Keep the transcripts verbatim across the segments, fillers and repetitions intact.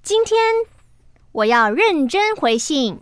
今天我要认真回信。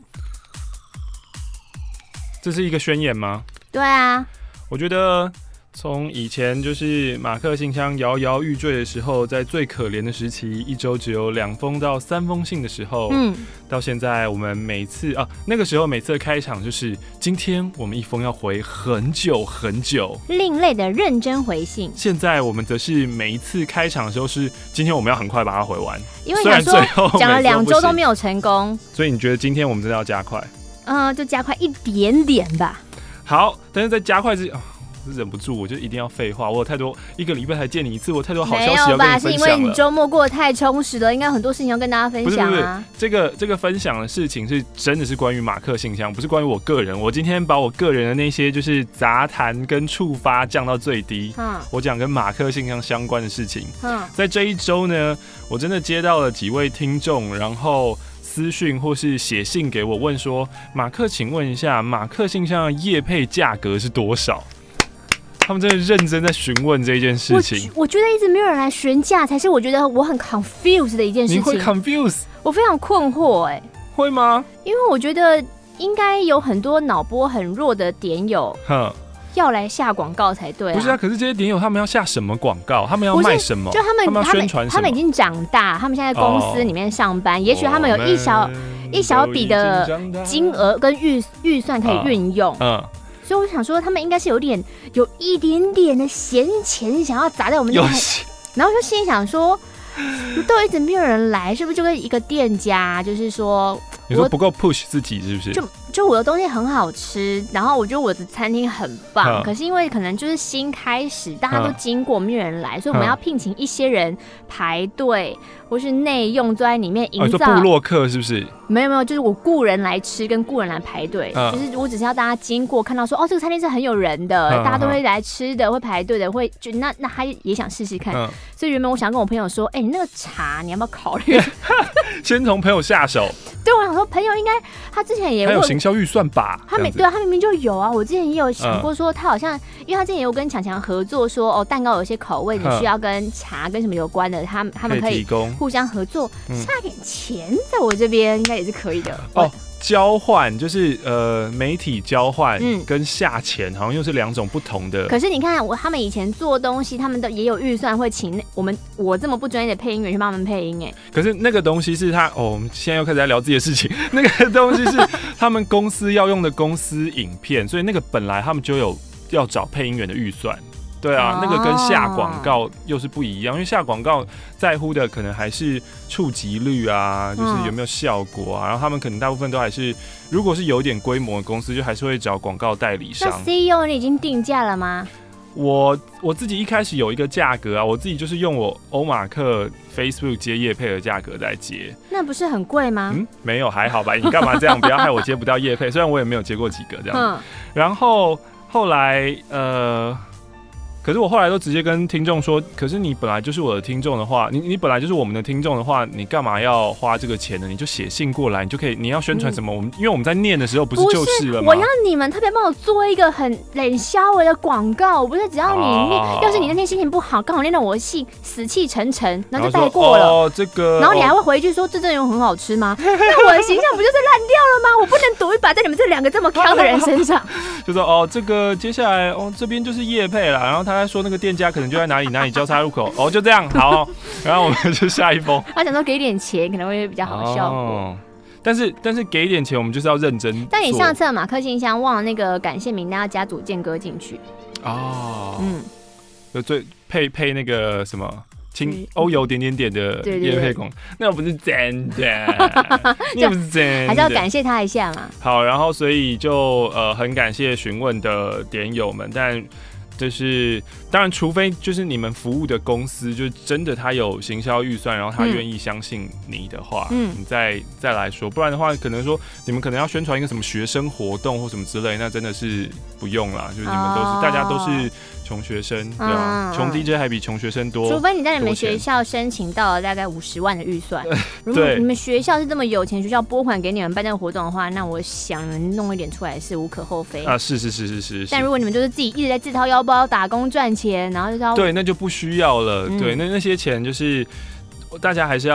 这是一个宣言吗？ 对啊， 我觉得从以前就是马克信箱摇摇欲坠的时候，在最可怜的时期，一周只有两封到三封信的时候，嗯，到现在我们每次啊，那个时候每次的开场就是今天我们一封要回很久很久， 另类的认真回信。现在我们则是每一次开场的时候是今天我们要很快把它回完， 因为想说讲了两周都没有成功， 所以你觉得今天我们真的要加快？ 嗯、呃，就加快一点点吧。 好，但是在加快之前。忍不住，我就一定要废话。我有太多一个礼拜才见你一次，我太多好消息要跟你分享了。没有吧？是因为你周末过得太充实了，应该很多事情要跟大家分享啊。 不是不是，这个这个分享的事情是真的是关于马克信箱，不是关于我个人。我今天把我个人的那些就是杂谈跟触发降到最低。嗯，我讲跟马克信箱相关的事情。嗯，在这一周呢，我真的接到了几位听众，然后私讯或是写信给我，问说：马克，请问一下，马克信箱的业配价格是多少？他们真的认真在询问这件事情。 我, 我觉得一直没有人来询价，才是我觉得我很 confused 的一件事情。 你会 confuse？ 我非常困惑哎、欸。 会吗？ 因为我觉得应该有很多脑波很弱的点友，要来下广告才对啊。 不是啊，可是这些点友他们要下什么广告？他们要卖什么？ 就他们他们要宣传什么？ 他们已经长大，他们现在在公司里面上班，哦、也许他们有一小一小笔的金额跟预预算可以运用。嗯。嗯，所以我想说，他们应该是有点有一点点的闲钱想要砸在我们这台，然后就心里想说，都一直没有人来，是不是就跟一个店家，就是说， 你说不够 push 自己是不是？ 就就我的东西很好吃，然后我觉得我的餐厅很棒，可是因为可能就是新开始，大家都经过，没有人来，所以我们要聘请一些人排队，或是内用坐在里面营造。 哦、部落客是不是？ 没有没有，就是我雇人来吃，跟雇人来排队，嗯、就是我只是要大家经过看到说，哦，这个餐厅是很有人的，嗯、大家都会来吃的，会排队的，会就那那他也想试试看。嗯、所以原本我想跟我朋友说，哎、欸，你那个茶你要不要考虑？ 先从朋友下手。 对，我想说朋友应该他之前也还有行销预算吧？ 他没对啊，他明明就有啊。我之前也有想过说，他好像因为他之前也有跟强强合作说，哦，蛋糕有些口味你需要跟茶跟什么有关的，他他们可以互相合作，下点钱在我这边应该也是可以的。 哦，交换就是呃媒体交换跟下钱好像又是两种不同的。 可是你看我他们以前做东西，他们都也有预算会请我们我这么不专业的配音员去帮他们配音哎。 可是那个东西是他哦，我们现在又开始在聊自己的事情。那个东西是他们公司要用的公司影片，所以那个本来他们就有要找配音员的预算。对啊，那个跟下广告又是不一样，因为下广告在乎的可能还是触及率啊，就是有没有效果啊，然后他们可能大部分都还是，如果是有点规模的公司，就还是会找广告代理商。 那 C E O 你已经定价了吗？ 我我自己一开始有一个价格啊，我自己就是用我欧马克 Facebook 接业配的价格在接。那不是很贵吗？ 嗯，没有，还好吧。你干嘛这样？不要害我接不到业配，虽然我也没有接过几个这样。嗯，然后后来呃。可是我后来都直接跟听众说，可是你本来就是我的听众的话，你你本来就是我们的听众的话，你干嘛要花这个钱呢？你就写信过来，你就可以，你要宣传什么？嗯、我们因为我们在念的时候不是就是了吗？ 我要你们特别帮我做一个很冷销的广告，不是只要你念，哦、要是你那天心情不好，刚好念到我的信，死气沉沉，然后就带过了。 哦，这个， 然后你还会回去说，这阵容很好吃吗？那我的形象不就是烂掉了吗？我不能赌一把在你们这两个这么强的人身上。 就说哦，这个接下来哦这边就是业配了，然后他在说那个店家可能就在哪里哪里交叉入口，哦就这样好，然后我们就下一封。 他想说给点钱可能会比较好的效果。哦， 但是但是给一点钱，我们就是要认真。 但你上次马克信箱忘了那个感谢名单要加组健哥进去。 哦，嗯，就最配配那个什么。请欧游点点点的业配广，那不是真的，那不是真的， 还是要感谢他一下嘛。 好，然后所以就呃很感谢询问的点友们，但就是当然，除非就是你们服务的公司就是真的他有行销预算，然后他愿意相信你的话，嗯，你再再来说，不然的话，可能说你们可能要宣传一个什么学生活动或什么之类，那真的是不用啦，就是你们都是、哦、大家都是。穷学生对吧？穷 D J 还比穷学生多， 除非你在你们学校申请到了大概五十万的预算。如果你们学校是这么有钱，学校拨款给你们办这个活动的话，那我想能弄一点出来是无可厚非啊。是是是是 是, 是。 但如果你们就是自己一直在自掏腰包打工赚钱，然后就是要对，那就不需要了。嗯、对，那那些钱就是大家还是要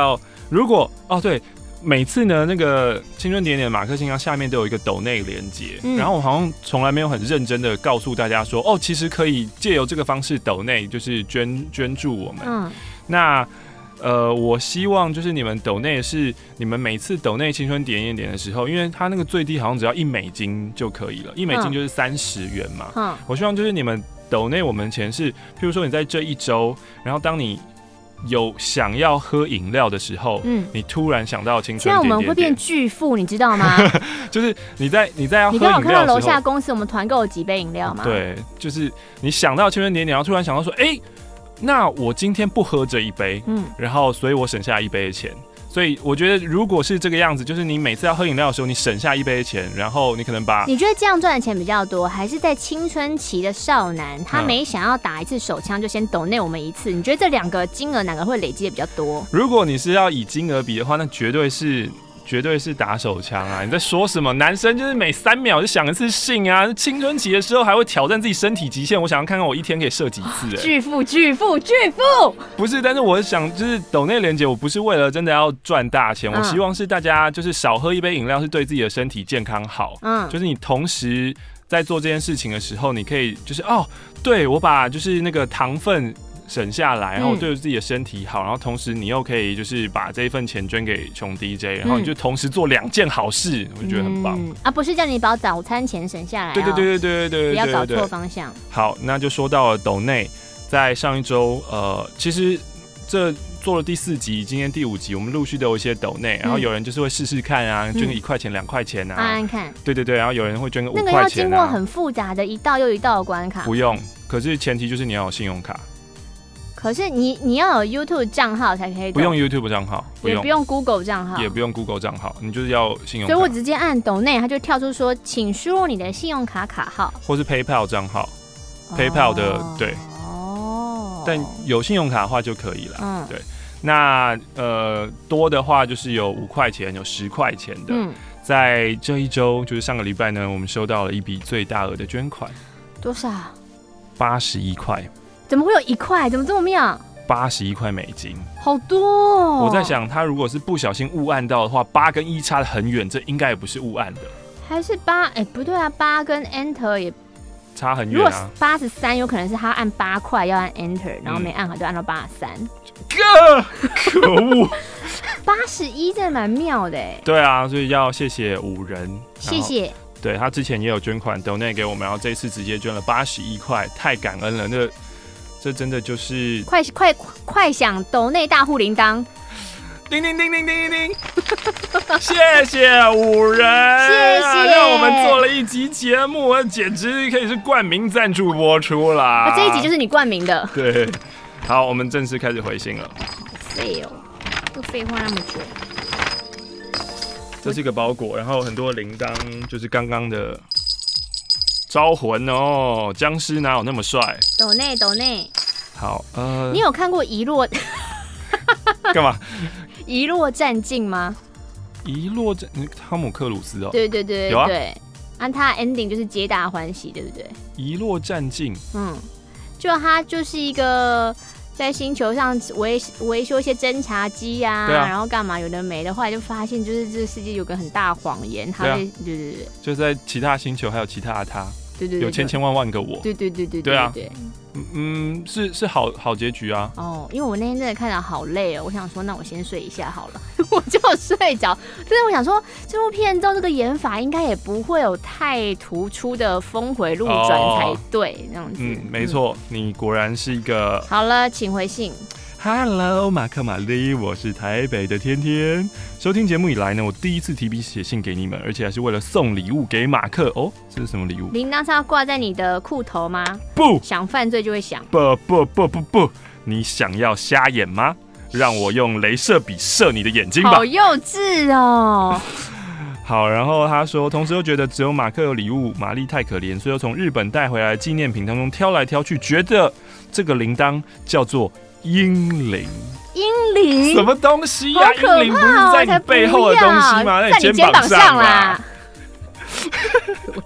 如果哦对。每次呢，那个青春点点马克信箱下面都有一个抖内连结，嗯、然后我好像从来没有很认真的告诉大家说，哦，其实可以借由这个方式抖内，就是捐捐助我们。嗯，那呃，我希望就是你们抖内是你们每次抖内青春点点点的时候，因为它那个最低好像只要一美金就可以了，一美金就是三十元嘛。嗯，我希望就是你们抖内我们钱是，譬如说你在这一周，然后当你有想要喝饮料的时候，嗯，你突然想到青春点点点，这样我们会变巨富，你知道吗？ 就是你在你在要喝饮料的时候， 你刚好看到楼下公司我们团购有几杯饮料吗？ 对，就是你想到青春点点，然后突然想到说，哎、欸，那我今天不喝这一杯，嗯，然后所以我省下一杯的钱。所以我觉得，如果是这个样子，就是你每次要喝饮料的时候，你省下一杯的钱，然后你可能把…… 你觉得这样赚的钱比较多，还是在青春期的少男，他每想要打一次手枪就先抖内我们一次？你觉得这两个金额哪个会累积的比较多？ 如果你是要以金额比的话，那绝对是。绝对是打手枪啊！你在说什么？男生就是每三秒就想一次性啊！青春期的时候还会挑战自己身体极限，我想要看看我一天可以射几次、欸。 巨富，巨富，巨富！ 不是，但是我想就是抖内连结，我不是为了真的要赚大钱，嗯、我希望是大家就是少喝一杯饮料，是对自己的身体健康好。嗯，就是你同时在做这件事情的时候，你可以就是哦，对我把就是那个糖分。省下来，然后对自己的身体好，然后同时你又可以就是把这一份钱捐给穷 D J， 然后你就同时做两件好事，我觉得很棒、嗯、 啊！不是叫你把早餐钱省下来、哦， 对对对对对对对， 不要搞错方向。 好，那就说到了抖内，在上一周，呃，其实这做了第四集，今天第五集，我们陆续都有一些抖内，然后有人就是会试试看啊，捐个一块钱、两块钱啊， 按按看， 对对对，然后有人会捐个五块钱、啊， 那个要经过很复杂的一道又一道的关卡， 不用，可是前提就是你要有信用卡。 可是你你要有 YouTube 账号才可以， 不用 YouTube 账号，不用， 也不用 Google 账号， 也不用 Google 账号，你就是要信用卡。 所以我直接按抖内，它就跳出说，请输入你的信用卡卡号， 或是 PayPal 账号、哦、，PayPal 的对，哦，但有信用卡的话就可以了，嗯，对。那呃多的话就是有五块钱，有十块钱的。嗯，在这一周就是上个礼拜呢，我们收到了一笔最大额的捐款， 多少？ 八十一块。 怎么会有一块？怎么这么妙？ 八十一块美金， 好多哦！ 我在想，他如果是不小心误按到的话，八跟一差得很远，这应该也不是误按的。 还是八？哎、欸，不对啊，八跟 Enter 也差很远啊。 如果八十三，有可能是他按八块要按 Enter， 然后没按好就按到八十三。 哥，可恶！ 八十一真的蛮妙的哎。 对啊，所以要谢谢五人， 谢谢。 对他之前也有捐款donate给我们，然后这一次直接捐了八十一块，太感恩了。那这真的就是快快快响抖内大户铃铛， 叮叮叮叮叮叮叮，谢谢五人， 谢谢， 让我们做了一集节目，简直可以是冠名赞助播出啦、 啊。这一集就是你冠名的。 对，好，我们正式开始回信了。 好废哦，这废话那么久。 这是一个包裹，然后很多铃铛，就是刚刚的招魂哦。僵尸哪有那么帅？ 抖内抖内。 好，呃， 你有看过遗落？ 干嘛？ 遗落战境吗？ 遗落战，汤姆克鲁斯哦。 对对对有啊。 对，按他的 ending 就是皆大欢喜，对不对？ 遗落战境， 嗯，就他就是一个。在星球上维维修一些侦察机啊，啊然后干嘛有的没的，后来就發现就是这个世界有个很大的谎言，他会对对对对， 就在其他星球还有其他的他， 对对对， 有千千万万个我， 对对对对对啊，嗯，是是好好结局啊。 哦，因为我那天真的看到好累哦，我想说那我先睡一下好了，我就睡着。但是我想说这部片照这个演法应该也不会有太突出的峰回路转才对，这样子。 嗯，没错，你果然是一个。 好了，请回信。 Hello， 马克玛丽，我是台北的天天。收听节目以来呢，我第一次提笔写信给你们，而且还是为了送礼物给马克。哦，这是什么礼物？ 铃铛是要挂在你的裤头吗？ 不， 想犯罪就会想。 不不不不不，你想要瞎眼吗？让我用雷射笔射你的眼睛吧。 好幼稚哦。 好，然后他说，同时又觉得只有马克有礼物，玛丽太可怜，所以又从日本带回来的纪念品当中挑来挑去，觉得这个铃铛叫做英灵。 英灵什么东西呀、啊？英灵不是在你背后的东西吗？在你肩膀上啦。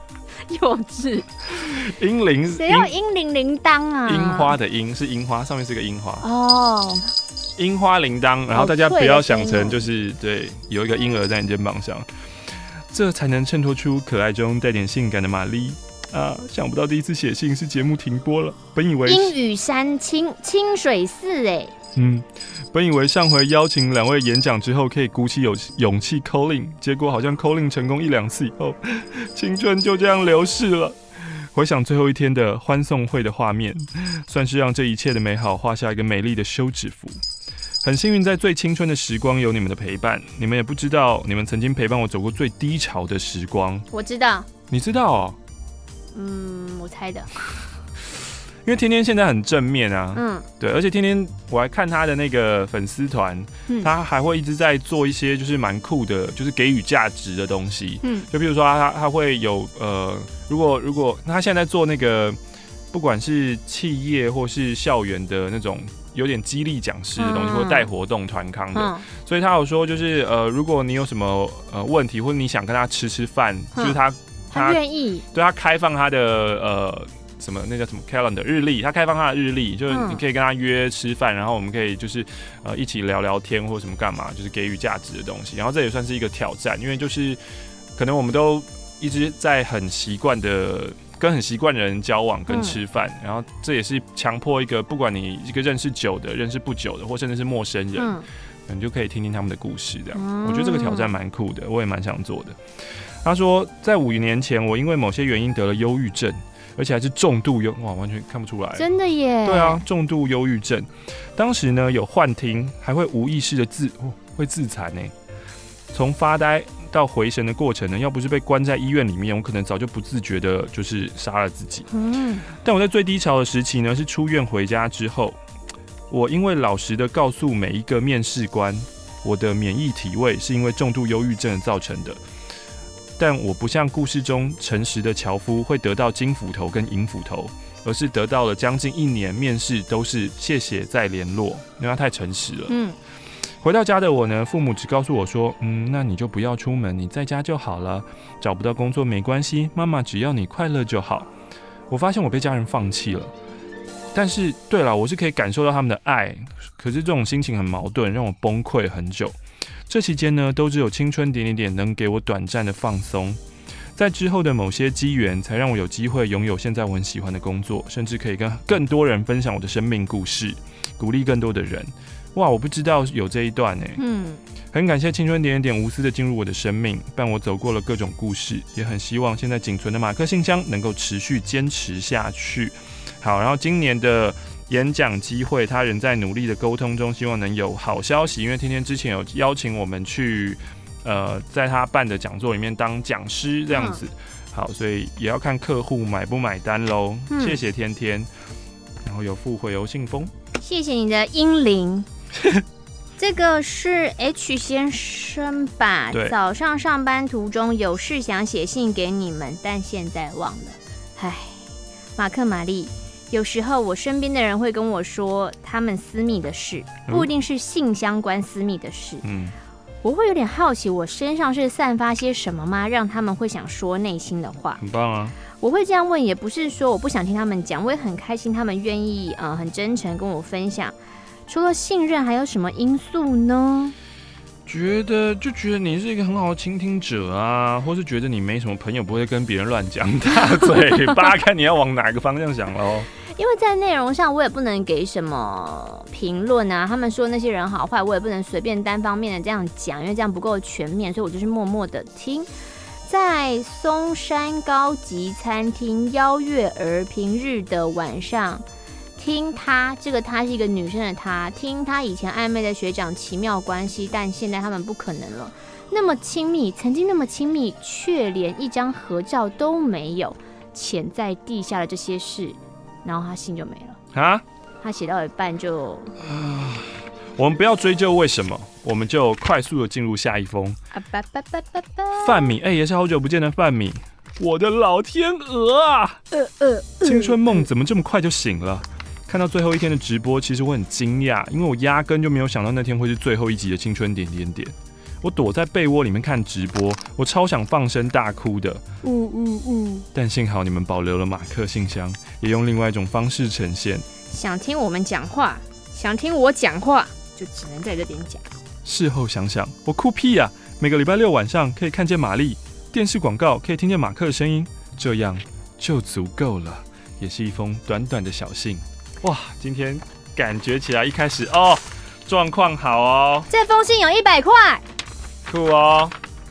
幼稚。 樱铃， 谁要樱铃铃铛啊？ 樱花的樱是樱花，上面是个樱花哦。 樱花铃铛，然后大家不要想成就是对有一个婴儿在你肩膀上，这才能衬托出可爱中带点性感的玛丽啊！想不到第一次写信是节目停播了，本以为阴雨山清清水寺哎。 嗯，本以为上回邀请两位演讲之后可以鼓起勇勇气 call in， 结果好像 call in 成功一两次以后，青春就这样流逝了。回想最后一天的欢送会的画面，算是让这一切的美好画下一个美丽的休止符。很幸运在最青春的时光有你们的陪伴，你们也不知道你们曾经陪伴我走过最低潮的时光。 我知道。 你知道哦？ 嗯，我猜的。 因为天天现在很正面啊，嗯，对，而且天天我还看他的那个粉丝团，嗯，他还会一直在做一些就是蛮酷的，就是给予价值的东西，嗯，就比如说他他会有呃，如果如果他现在在做那个，不管是企业或是校园的那种有点激励讲师的东西，嗯、或带活动团康的，嗯、所以他有说就是呃，如果你有什么呃问题，或者你想跟他吃吃饭，嗯、就是他他愿意， 对他开放他的呃。什么那叫什么 calendar 日历，他开放他的日历，就是你可以跟他约吃饭，然后我们可以就是呃一起聊聊天或者什么干嘛，就是给予价值的东西。然后这也算是一个挑战，因为就是可能我们都一直在很习惯的跟很习惯的人交往跟吃饭，嗯、然后这也是强迫一个不管你一个认识久的、认识不久的，或甚至是陌生人，嗯、你就可以听听他们的故事。这样，嗯、我觉得这个挑战蛮酷的，我也蛮想做的。他说，在五年前，我因为某些原因得了忧郁症。而且还是重度忧，哇，完全看不出来， 真的耶。 对啊，重度忧郁症。当时呢有幻听，还会无意识的自、哦、会自残呢。从发呆到回神的过程呢，要不是被关在医院里面，我可能早就不自觉的就是杀了自己。嗯。但我在最低潮的时期呢，是出院回家之后，我因为老实的告诉每一个面试官，我的免疫体位是因为重度忧郁症造成的。但我不像故事中诚实的樵夫会得到金斧头跟银斧头，而是得到了将近一年面试都是谢谢再联络，因为他太诚实了。嗯，回到家的我呢，父母只告诉我说，嗯，那你就不要出门，你在家就好了，找不到工作没关系，妈妈只要你快乐就好。我发现我被家人放弃了，但是对了，我是可以感受到他们的爱，可是这种心情很矛盾，让我崩溃很久。这期间呢，都只有青春点点点能给我短暂的放松，在之后的某些机缘，才让我有机会拥有现在我很喜欢的工作，甚至可以跟更多人分享我的生命故事，鼓励更多的人。哇，我不知道有这一段哎，嗯，很感谢青春点点点无私的进入我的生命，伴我走过了各种故事，也很希望现在仅存的马克信箱能够持续坚持下去。好，然后今年的演讲机会，他仍在努力的沟通中，希望能有好消息。因为天天之前有邀请我们去，呃，在他办的讲座里面当讲师这样子。嗯、好，所以也要看客户买不买单喽。嗯、谢谢天天，然后有附回邮信封， 谢谢你的英灵。这个是 H 先生吧？早上上班途中有事想写信给你们，但现在忘了。唉，马克玛丽。有时候我身边的人会跟我说他们私密的事，不一定是性相关私密的事。嗯，我会有点好奇，我身上是散发些什么吗？让他们会想说内心的话。 很棒啊！ 我会这样问，也不是说我不想听他们讲，我也很开心他们愿意呃很真诚跟我分享。除了信任，还有什么因素呢？ 觉得就觉得你是一个很好的倾听者啊，或是觉得你没什么朋友，不会跟别人乱讲大嘴巴，看你要往哪个方向想咯。 因为在内容上我也不能给什么评论啊，他们说那些人好坏，我也不能随便单方面的这样讲，因为这样不够全面，所以我就是默默的听。在松山高级餐厅邀月儿平日的晚上，听她，这个她是一个女生的她，听她以前暧昧的学长奇妙关系，但现在他们不可能了，那么亲密，曾经那么亲密，却连一张合照都没有，潜在地下的这些事。然后他信就没了啊！他写到一半就…… 我们不要追究为什么，我们就快速的进入下一封。啊、吧吧吧吧吧范米，哎、欸，也是好久不见的范米，我的老天鹅啊！呃呃，青春梦怎么这么快就醒了？看到最后一天的直播，其实我很惊讶，因为我压根就没有想到那天会是最后一集的青春点点点。 我躲在被窝里面看直播，我超想放声大哭的。 嗯嗯嗯。 但幸好你们保留了马克信箱，也用另外一种方式呈现。 想听我们讲话，想听我讲话，就只能在这边讲。 事后想想，我哭屁呀、啊！每个礼拜六晚上可以看见玛丽，电视广告可以听见马克的声音，这样就足够了。也是一封短短的小信。哇，今天感觉起来一开始哦，状况好哦。 这封信有一百块， 酷哦。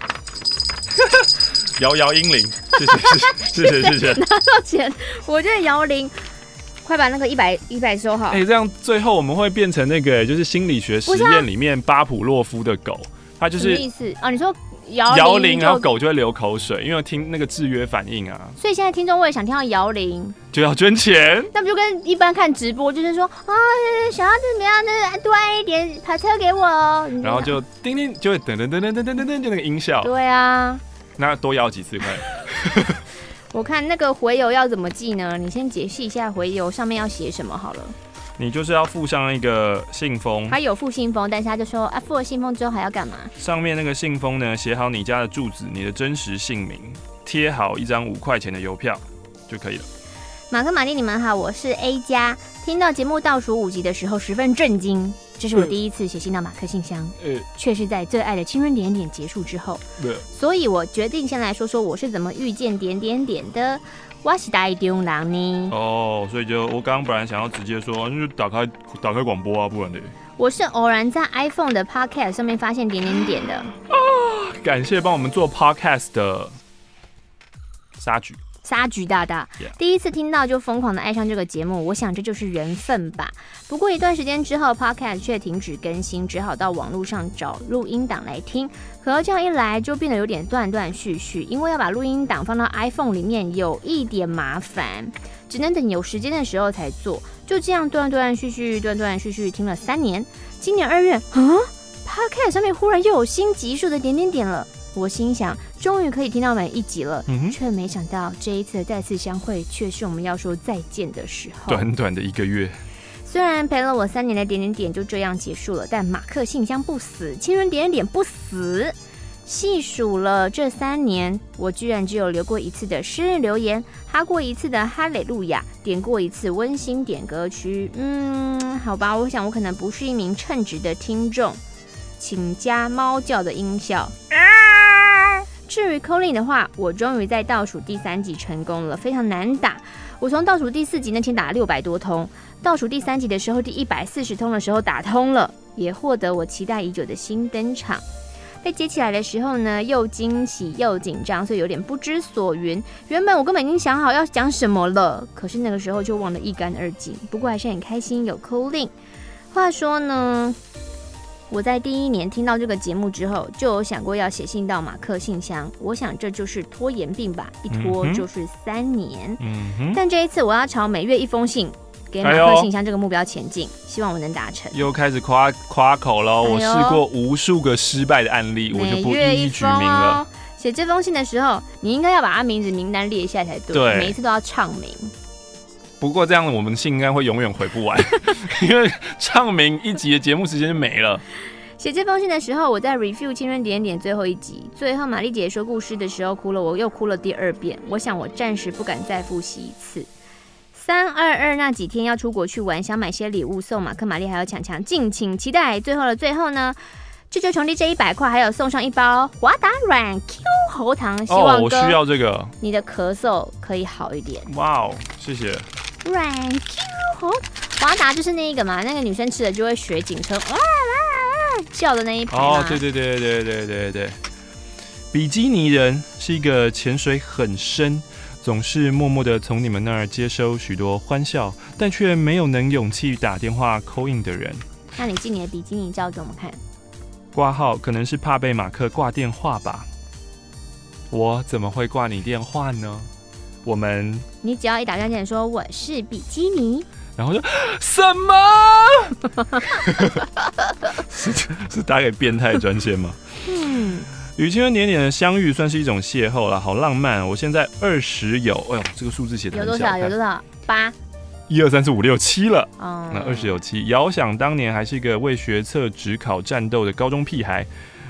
摇摇英灵，谢谢谢谢谢谢。 拿到钱，我觉得摇铃。快把那个一百一百收好。 哎、欸，这样最后我们会变成那个，就是心理学实验里面巴甫洛夫的狗，它就是什么意思啊？你说摇摇铃，然后狗就会流口水，因为听那个制约反应啊。 所以现在听众我也想听到摇铃， 就要捐钱。 那不就跟一般看直播，就是说啊，想要怎么样的多按一点跑车给我哦， 然后就叮叮，就会噔噔噔噔噔噔噔噔，就那个音效。 对啊， 那多摇几次快。 我看那个回邮要怎么寄呢？你先解释一下回邮上面要写什么好了。 你就是要附上一个信封， 他有附信封，但是他就说啊，附了信封之后还要干嘛？ 上面那个信封呢，写好你家的住址、你的真实姓名，贴好一张五块钱的邮票就可以了。 马克、玛丽，你们好，我是 A 加。听到节目倒数五集的时候，十分震惊。这是我第一次写信到马克信箱，呃，却是在最爱的青春点点结束之后，呃，所以我决定先来说说我是怎么遇见点点点的。我是台中人呢。 哦，所以就我刚刚本来想要直接说，就打开打开广播啊，不然的。 我是偶然在 iPhone 的 Podcast 上面发现点点点的。啊， 感谢帮我们做 Podcast 的沙菊。 沙菊大大， yeah. 第一次听到就疯狂的爱上这个节目，我想这就是缘分吧。不过一段时间之后 Podcast 却停止更新，只好到网络上找录音档来听。可这样一来就变得有点断断续续，因为要把录音档放到 iPhone 里面有一点麻烦，只能等有时间的时候才做。就这样断断续续断断续续听了三年，今年二月啊 Podcast 上面忽然又有新集数的点点点了。我心想，终于可以听到每一集了，嗯，却没想到这一次的再次相会，却是我们要说再见的时候。 短短的一个月， 虽然陪了我三年的点点点就这样结束了，但马克信箱不死，青春点点点不死。细数了这三年，我居然只有留过一次的诗日留言，哈过一次的哈雷路亚，点过一次温馨点歌区。嗯，好吧，我想我可能不是一名称职的听众，请加猫叫的音效。至于 call in 的话，我终于在倒数第三集成功了，非常难打。我从倒数第四集那天打了六百多通，倒数第三集的时候第一百四十通的时候打通了，也获得我期待已久的新登场。被接起来的时候呢，又惊喜又紧张，所以有点不知所云。原本我根本已经想好要讲什么了，可是那个时候就忘得一干二净。不过还是很开心有 call in。话说呢，我在第一年听到这个节目之后，就有想过要写信到马克信箱。我想这就是拖延病吧，一拖就是三年。嗯、但这一次我要朝每月一封信给马克信箱这个目标前进，哎、希望我能达成。 又开始夸夸口了，我试过无数个失败的案例，我就不一一举名了。 写这封信的时候，你应该要把他名字名单列一下才对，对，每一次都要唱名。 不过这样我们信应该会永远回不完，因为唱名一集的节目时间就没了。 写这封信的时候，我在 review 青春点点最后一集，最后玛丽姐说故事的时候哭了，我又哭了第二遍。我想我暂时不敢再复习一次。三二二那几天要出国去玩，想买些礼物送马克、玛丽还有强强，敬请期待。最后的最后呢，这就穷弟这一百块，还有送上一包华达软 Q 喉糖，希望哦，我需要这个， 你的咳嗽可以好一点。 哇哦，谢谢。 软 Q 喉华达就是那一个嘛，那个女生吃了就会学警车哇哇哇叫的那一排嘛。 哦，对对对对对对对。比基尼人是一个潜水很深，总是默默的从你们那儿接收许多欢笑，但却没有能勇气打电话 call in 的人。 那你寄你的比基尼照给我们看。 挂号可能是怕被马克挂电话吧。我怎么会挂你电话呢？我们， 你只要一打电话说我是比基尼， 然后就什么？是是打给变态专线吗？嗯，与青春点点的相遇算是一种邂逅了，好浪漫。我现在二十有，哎呦，这个数字写的很小， 有多少？有多少？八。 一二三四五六七了，哦、那二十有七。遥想当年还是一个为学测指考战斗的高中屁孩，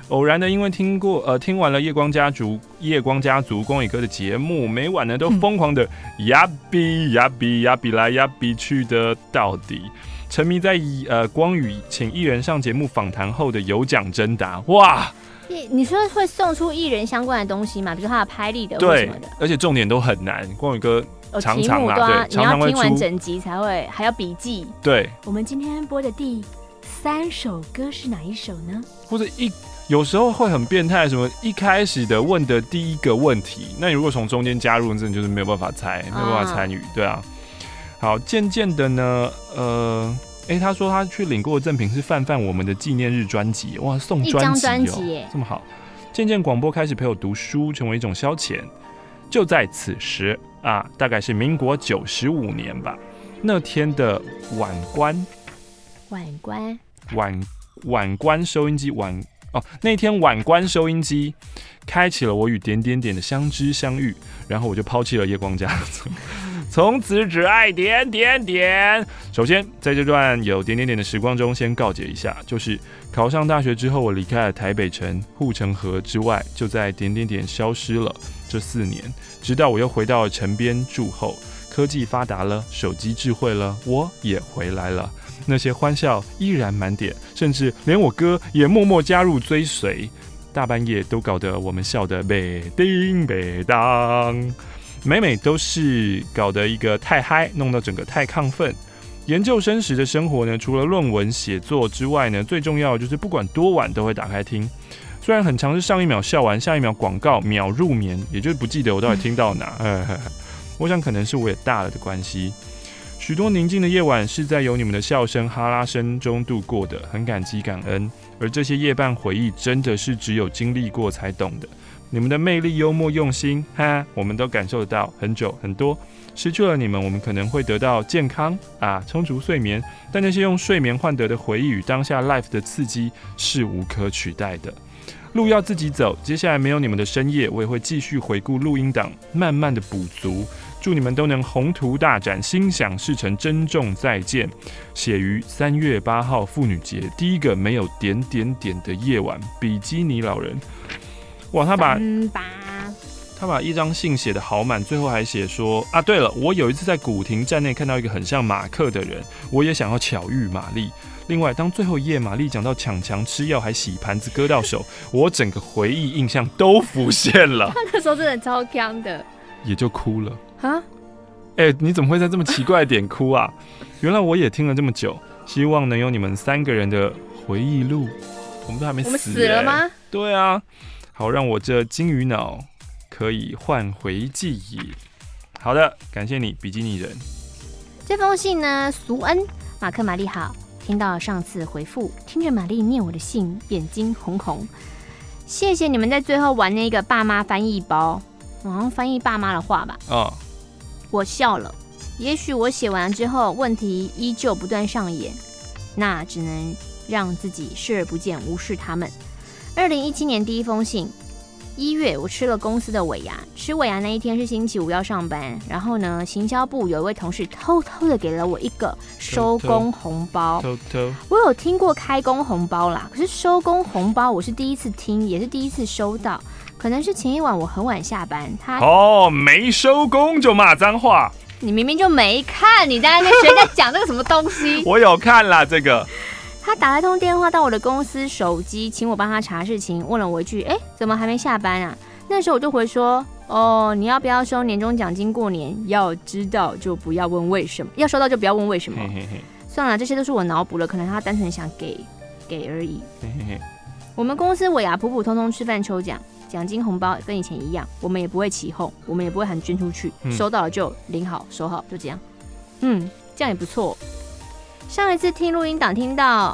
偶然的因为听过呃听完了夜光家族夜光家族光宇哥的节目，每晚呢都疯狂的呀比呀比呀比来呀比去的到底。沉迷在呃光宇请艺人上节目访谈后的有奖征答，哇！ 你说会送出艺人相关的东西吗？比如说他的拍立得或什么的， 而且重点都很难。光宇哥常常啦， 对， 常常会出， 你要听完整集才会，还要笔记。 对， 我们今天播的第三首歌是哪一首呢？ 或者一有时候会很变态，什么一开始的问的第一个问题，那你如果从中间加入，真的就是没有办法猜，没有办法参与，对啊。好，渐渐的呢，呃，哎、欸，他说他去领过的赠品是范范我们的纪念日专辑，哇，送专辑哦，这么好。渐渐广播开始陪我读书，成为一种消遣。就在此时啊，大概是民国九十五年吧，那天的晚关， 晚关， 晚晚关收音机晚哦，那天晚关收音机开启了我与点点点的相知相遇，然后我就抛弃了夜光家族。从此只爱点点点。首先，在这段有点点点的时光中，先告解一下，就是考上大学之后，我离开了台北城、护城河之外，就在点点点消失了这四年，直到我又回到了城边住后，科技发达了，手机智慧了，我也回来了。那些欢笑依然满点，甚至连我哥也默默加入追随。大半夜都搞得我们笑得北叮北当。每每都是搞得一个太嗨，弄到整个太亢奋。研究生时的生活呢，除了论文写作之外呢，最重要的就是不管多晚都会打开听。虽然很常是上一秒笑完，下一秒广告，秒入眠，也就是不记得我到底听到哪。我想可能是我也大了的关系。许多宁静的夜晚是在有你们的笑声、哈拉声中度过的，很感激感恩。而这些夜半回忆，真的是只有经历过才懂的。你们的魅力、幽默、用心，哈，我们都感受得到。很久很多，失去了你们，我们可能会得到健康啊，充足睡眠，但那些用睡眠换得的回忆与当下 life 的刺激是无可取代的。路要自己走，接下来没有你们的深夜，我也会继续回顾录音档，慢慢的补足。祝你们都能宏图大展，心想事成，珍重再见。写于三月八号妇女节第一个没有点点点的夜晚，比基尼老人。哇，他把他把一张信写得好满，最后还写说啊，对了，我有一次在古亭站内看到一个很像马克的人，我也想要巧遇玛丽。另外，当最后一页玛丽讲到抢强吃药还洗盘子割到手，我整个回忆印象都浮现了。 他那时候真的超强的， 也就哭了啊！ 哎、欸，你怎么会在这么奇怪的点哭啊？原来我也听了这么久，希望能有你们三个人的回忆录。我们都还没死、欸，我们死了吗？ 对啊。好，让我这金鱼脑可以换回记忆。好的，感谢你，比基尼人。 这封信呢，苏恩，马克玛丽好，听到上次回复，听着玛丽念我的信，眼睛红红。谢谢你们在最后玩那个爸妈翻译包，好像翻译爸妈的话吧。 哦， 我笑了。也许我写完之后，问题依旧不断上演，那只能让自己视而不见，无视他们。二零一七年第一封信，一月我吃了公司的尾牙，吃尾牙那一天是星期五要上班，然后呢，行销部有一位同事偷偷的给了我一个收工红包。 偷偷， 我有听过开工红包啦，可是收工红包我是第一次听，也是第一次收到。可能是前一晚我很晚下班，他哦没收工就骂脏话， 你明明就没看，你在那边学在讲这个什么东西？ 我有看啦，这个。 他打了通电话到我的公司手机，请我帮他查事情，问了我一句：“哎，怎么还没下班啊？”那时候我就回说：“哦，你要不要收年终奖金过年？要知道就不要问为什么，要收到就不要问为什么。嘿嘿嘿”算了，这些都是我脑补了，可能他单纯想给给而已。嘿嘿嘿，我们公司尾牙普普通通吃饭抽奖，奖金红包跟以前一样，我们也不会起哄，我们也不会喊捐出去，嗯、收到了就领好收好，就这样。嗯，这样也不错。上一次听录音档听到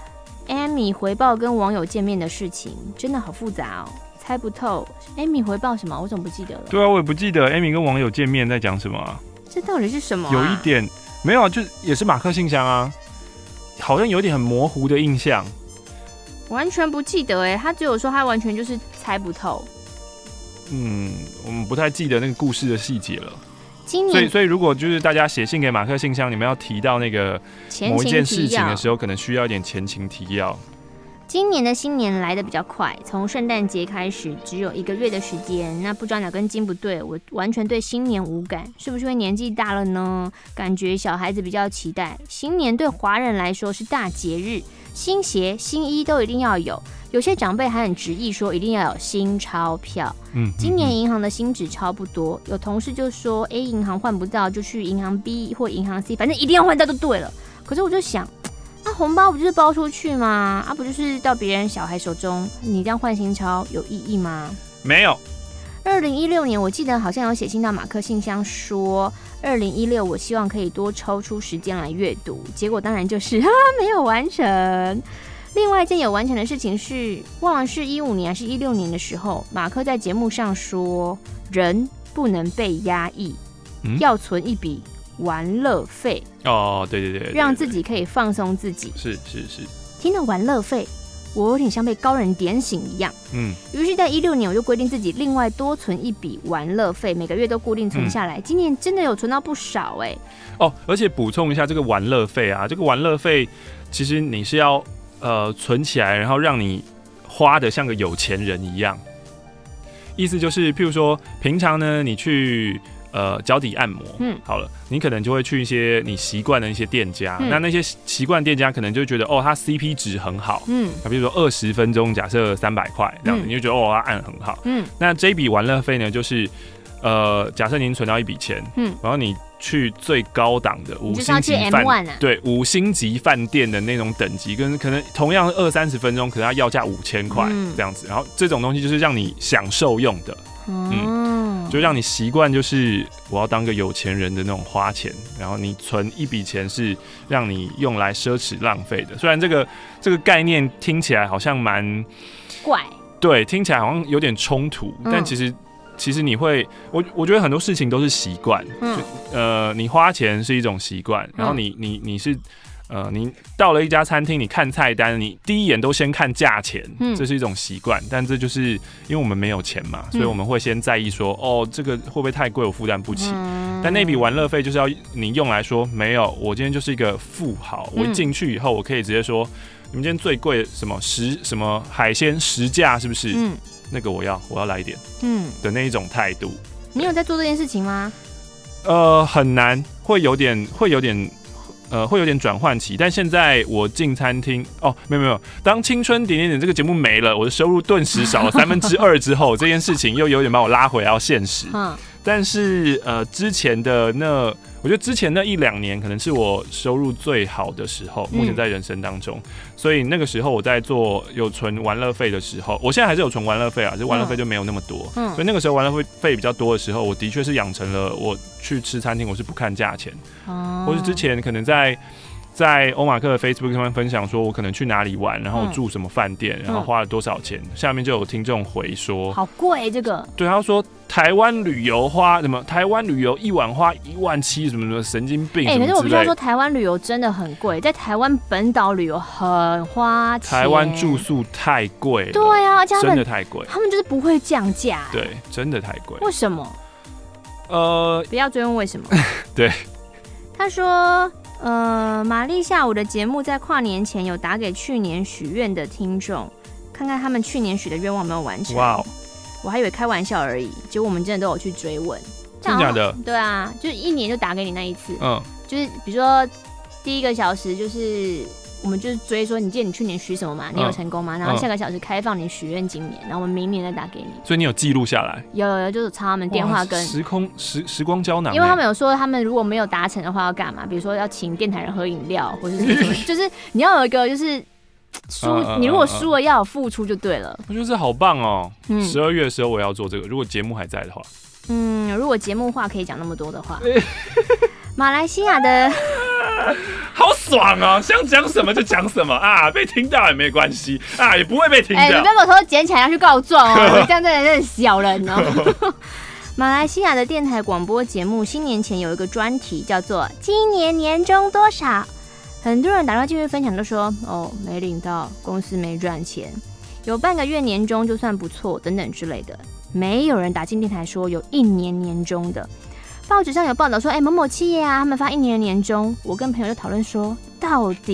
Amy 回报跟网友见面的事情，真的好复杂哦，猜不透。Amy 回报什么？我怎么不记得了？ 对啊，我也不记得 Amy 跟网友见面在讲什么、啊。 这到底是什么、啊？ 有一点没有，就也是马克信箱啊，好像有点很模糊的印象。 完全不记得哎，他只有说他完全就是猜不透。 嗯，我们不太记得那个故事的细节了。 今年所以，所以如果就是大家写信给马克信箱，你们要提到那个某一件事情的时候，可能需要一点前情提要。 今年的新年来得比较快，从圣诞节开始只有一个月的时间。那不知道哪根筋不对，我完全对新年无感，是不是因为年纪大了呢？感觉小孩子比较期待新年，对华人来说是大节日，新鞋、新衣都一定要有。有些长辈还很执意说一定要有新钞票。嗯，今年银行的新纸钞不多，有同事就说 A 银行换不到，就去银行 B 或银行 C， 反正一定要换到就对了。可是我就想。那、啊、红包不就是包出去吗？啊，不就是到别人小孩手中？你这样换新钞有意义吗？ 没有。 二零一六年，我记得好像有写信到马克信箱说，二零一六我希望可以多抽出时间来阅读，结果当然就是哈没有完成。另外一件有完成的事情是，忘了是一五年还是一六年的时候，马克在节目上说，人不能被压抑，嗯、要存一笔。玩乐费哦，对对 对, 对, 对, 对， 让自己可以放松自己。 是是是。 听到玩乐费，我有点像被高人点醒一样。嗯。于是，在一六年我就规定自己另外多存一笔玩乐费，每个月都固定存下来。嗯、今年真的有存到不少哎、欸。 哦，而且补充一下，这个玩乐费啊，这个玩乐费其实你是要呃存起来，然后让你花的像个有钱人一样。意思就是，譬如说，平常呢，你去。呃，脚底按摩，嗯，好了，你可能就会去一些你习惯的一些店家，嗯、那那些习惯店家可能就觉得哦，它 C P 值很好，嗯，比如说二十分钟，假设三百块这样子，嗯、你就觉得哦，它按很好，嗯，那这笔玩乐费呢，就是呃，假设您存到一笔钱，嗯，然后你去最高档的五星级饭，啊、对，五星级饭店的那种等级，跟可能同样二三十分钟，可能它要价五千块这样子，然后这种东西就是让你享受用的。嗯，就让你习惯，就是我要当个有钱人的那种花钱，然后你存一笔钱是让你用来奢侈浪费的。虽然这个这个概念听起来好像蛮怪， 对，听起来好像有点冲突，嗯、但其实其实你会，我我觉得很多事情都是习惯，嗯，呃，你花钱是一种习惯，然后你你你是。呃，你到了一家餐厅，你看菜单，你第一眼都先看价钱，嗯、这是一种习惯。但这就是因为我们没有钱嘛，所以我们会先在意说，哦，这个会不会太贵，我负担不起。嗯、但那笔玩乐费就是要你用来说，没有，我今天就是一个富豪，我一进去以后，我可以直接说，你们今天最贵什么十什么海鲜十价是不是？嗯，那个我要，我要来一点，嗯的那一种态度。 你有在做这件事情吗？ 呃，很难，会有点，会有点。呃，会有点转换期，但现在我进餐厅哦，没有没有，当青春点点点这个节目没了，我的收入顿时少了三分之二之后，这件事情又有点把我拉回到现实。嗯，但是呃，之前的那，我觉得之前那一两年可能是我收入最好的时候，目前在人生当中，嗯、所以那个时候我在做有存玩乐费的时候，我现在还是有存玩乐费啊，就玩乐费就没有那么多，嗯，所以那个时候玩乐费比较多的时候，我的确是养成了我去吃餐厅我是不看价钱，哦，或是之前可能在。在在欧马克的 Facebook 上面分享说，我可能去哪里玩，然后住什么饭店，嗯、然后花了多少钱，嗯、下面就有听众回说， 好贵这个。 对，他说台湾旅游花什么，台湾旅游一晚花一万七，什么什么神经病。哎、欸， 可是我必须要说，台湾旅游真的很贵，在台湾本岛旅游很花钱。 台湾住宿太贵了， 对啊，而且他们真的太贵， 他们就是不会降价。 对，真的太贵。 为什么？ 呃， 不要追问为什么。 对， 他说。呃，玛丽下午的节目在跨年前有打给去年许愿的听众，看看他们去年许的愿望有没有完成。哇、wow ，我还以为开玩笑而已，结果我们真的都有去追问。 真的假的？ 对啊，就是一年就打给你那一次。嗯，就是比如说第一个小时就是我们就是追说，你记得你去年许什么吗？你有成功吗？嗯、然后下个小时开放你许愿今年，然后我们明年再打给你。 所以你有记录下来？ 有有有，就是查他们电话跟时空时时光胶囊、欸。 因为他们有说，他们如果没有达成的话要干嘛？比如说要请电台人喝饮料，或者是什么，就是你要有一个就是输，嗯嗯、你如果输了要有付出就对了。 我觉得这好棒哦！十、嗯、二月的时候我要做这个，如果节目还在的话。 嗯，如果节目话可以讲那么多的话。马来西亚的好爽哦，想讲什么就讲什么啊，被听到也没关系啊，也不会被听到。哎、 欸，你不要把我头捡起来要去告状哦，这样真的是小人哦。马来西亚的电台广播节目新年前有一个专题叫做“今年年终多少”，很多人打电话进去分享都说哦没领到，公司没赚钱，有半个月年终就算不错等等之类的，没有人打进电台说有一年年终的。报纸上有报道说，哎、欸，某某企业啊，他们发一年的年终。我跟朋友就讨论说，到底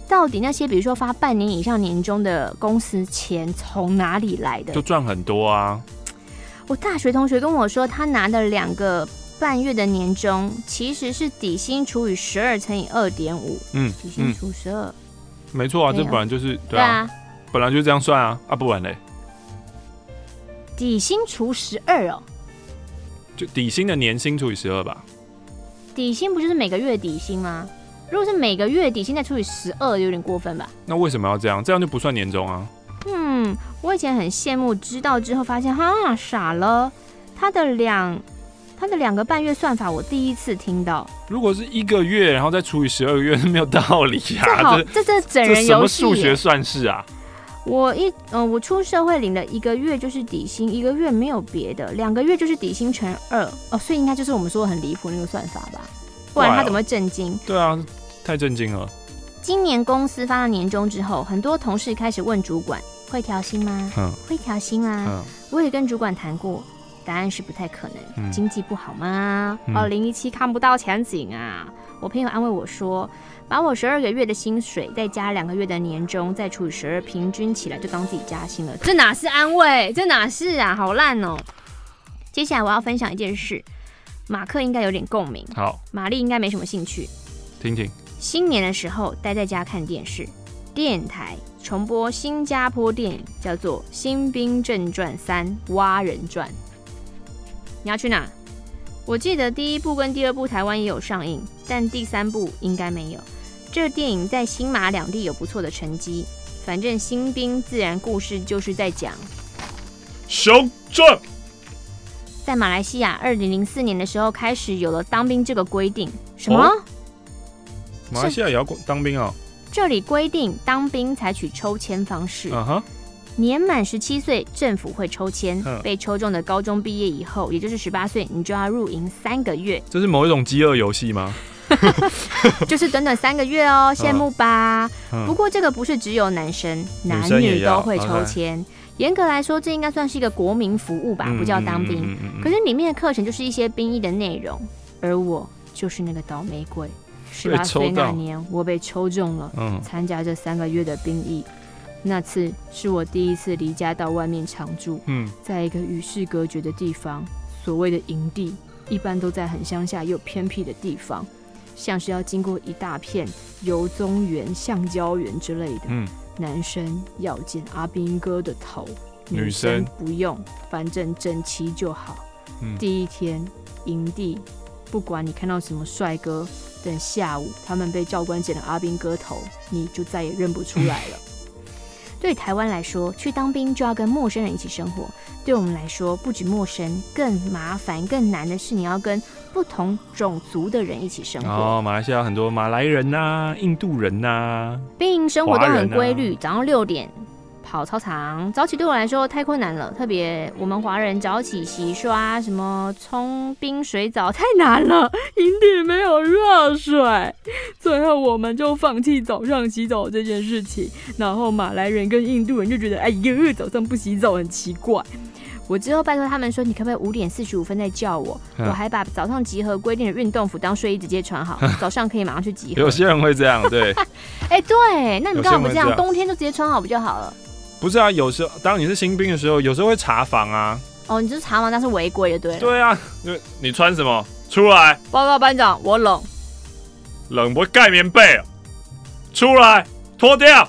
到底那些比如说发半年以上年终的公司钱从哪里来的？ 就赚很多啊！ 我大学同学跟我说，他拿的两个半月的年终其实是底薪除以十二乘以二点五，嗯，底薪除十二， 没错啊，这本来就是对啊，对啊本来就这样算啊，啊不然嘞， 底薪除十二哦， 就底薪的年薪除以十二吧。 底薪不就是每个月底薪吗？如果是每个月底薪再除以十二，有点过分吧？ 那为什么要这样？这样就不算年终啊？ 嗯，我以前很羡慕，知道之后发现哈傻了，他的两他的两个半月算法我第一次听到。如果是一个月，然后再除以十二个月，是没有道理啊！ 这好，这这整人游戏， 什么数学算式啊？ 我一嗯、呃，我出社会领了一个月就是底薪，一个月没有别的，两个月就是底薪乘二哦，所以应该就是我们说的很离谱那个算法吧？不然他怎么会震惊？ 对啊，太震惊了。 今年公司发了年终之后，很多同事开始问主管会调薪吗？嗯，会调薪吗？嗯，我也跟主管谈过，答案是不太可能。嗯、经济不好吗？二零一七看不到前景啊！我朋友安慰我说，把我十二个月的薪水再加两个月的年终，再除以十二，平均起来就当自己加薪了。这哪是安慰？这哪是啊？好烂哦！接下来我要分享一件事，马克应该有点共鸣。 好， 玛丽应该没什么兴趣。 听听。 新年的时候待在家看电视，电台重播新加坡电影，叫做《新兵正传三蛙人传》。你要去哪？我记得第一部跟第二部台湾也有上映，但第三部应该没有。这电影在新马两地有不错的成绩。反正新兵自然故事就是在讲熊传。 在马来西亚，二零零四年的时候开始有了当兵这个规定。什么？哦马来西亚也要当兵哦。 这里规定当兵采取抽签方式。 嗯哼。 年满十七岁，政府会抽签，嗯、被抽中的高中毕业以后，也就是十八岁，你就要入营三个月。 这是某一种饥饿游戏吗？ 就是短短三个月哦，羡慕吧？嗯、不过这个不是只有男生，男女都会抽签。严格来说，这应该算是一个国民服务吧，不叫当兵。嗯嗯嗯嗯、可是里面的课程就是一些兵役的内容，而我就是那个倒霉鬼。十八岁那年，我被抽中了，嗯、参加这三个月的兵役。那次是我第一次离家到外面常住，嗯、在一个与世隔绝的地方。所谓的营地，一般都在很乡下又偏僻的地方，像是要经过一大片油棕园、橡胶园之类的。嗯、男生要见阿兵哥的头，女生不用，反正整齐就好。嗯、第一天营地，不管你看到什么帅哥，等下午他们被教官剪了阿兵哥头，你就再也认不出来了。对台湾来说，去当兵就要跟陌生人一起生活。对我们来说，不止陌生，更麻烦、更难的是你要跟不同种族的人一起生活。 哦，马来西亚很多马来人呐、啊、印度人呐、啊， 兵营生活都很规律，早上六点跑操场。早起对我来说太困难了，特别我们华人早起洗刷、什么冲冰水澡太难了，营地没有热水，最后我们就放弃早上洗澡这件事情。然后马来人跟印度人就觉得，哎呀，早上不洗澡很奇怪。我之后拜托他们说，你可不可以五点四十五分再叫我？嗯、我还把早上集合规定的运动服当睡衣直接穿好，早上可以马上去集合。 有些人会这样，对。 哎、欸，对，那你们干嘛不这样？冬天就直接穿好不就好了？ 不是啊，有时候当你是新兵的时候，有时候会查房啊。 哦，你就是查房，但是违规的，对了。 对啊，你穿什么？出来！ 报告班长，我冷。 冷不会盖棉被啊！出来，脱掉！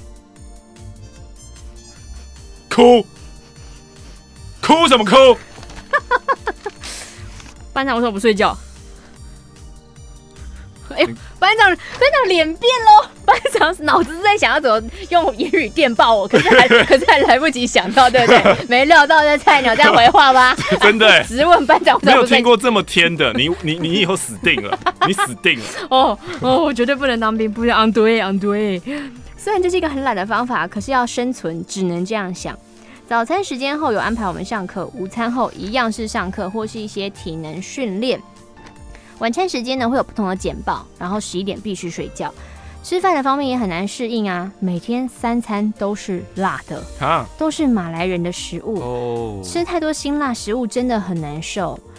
哭，哭什么哭？ 班长为什么不睡觉？哎呦，班长，班长脸变喽！班长脑子是在想要怎么用言语电报我，可是还可是还来不及想到，对不对？没料到这菜鸟这样回话吧？ 真的， 直问班长， 没有听过这么天的，你你你以后死定了，你死定了！ 哦哦，我绝对不能当兵，不能对昂对。虽然这是一个很懒的方法，可是要生存只能这样想。早餐时间后有安排我们上课，午餐后一样是上课或是一些体能训练。晚餐时间呢会有不同的简报，然后十一点必须睡觉。吃饭的方面也很难适应啊，每天三餐都是辣的，啊、都是马来人的食物，哦、吃太多辛辣食物真的很难受。我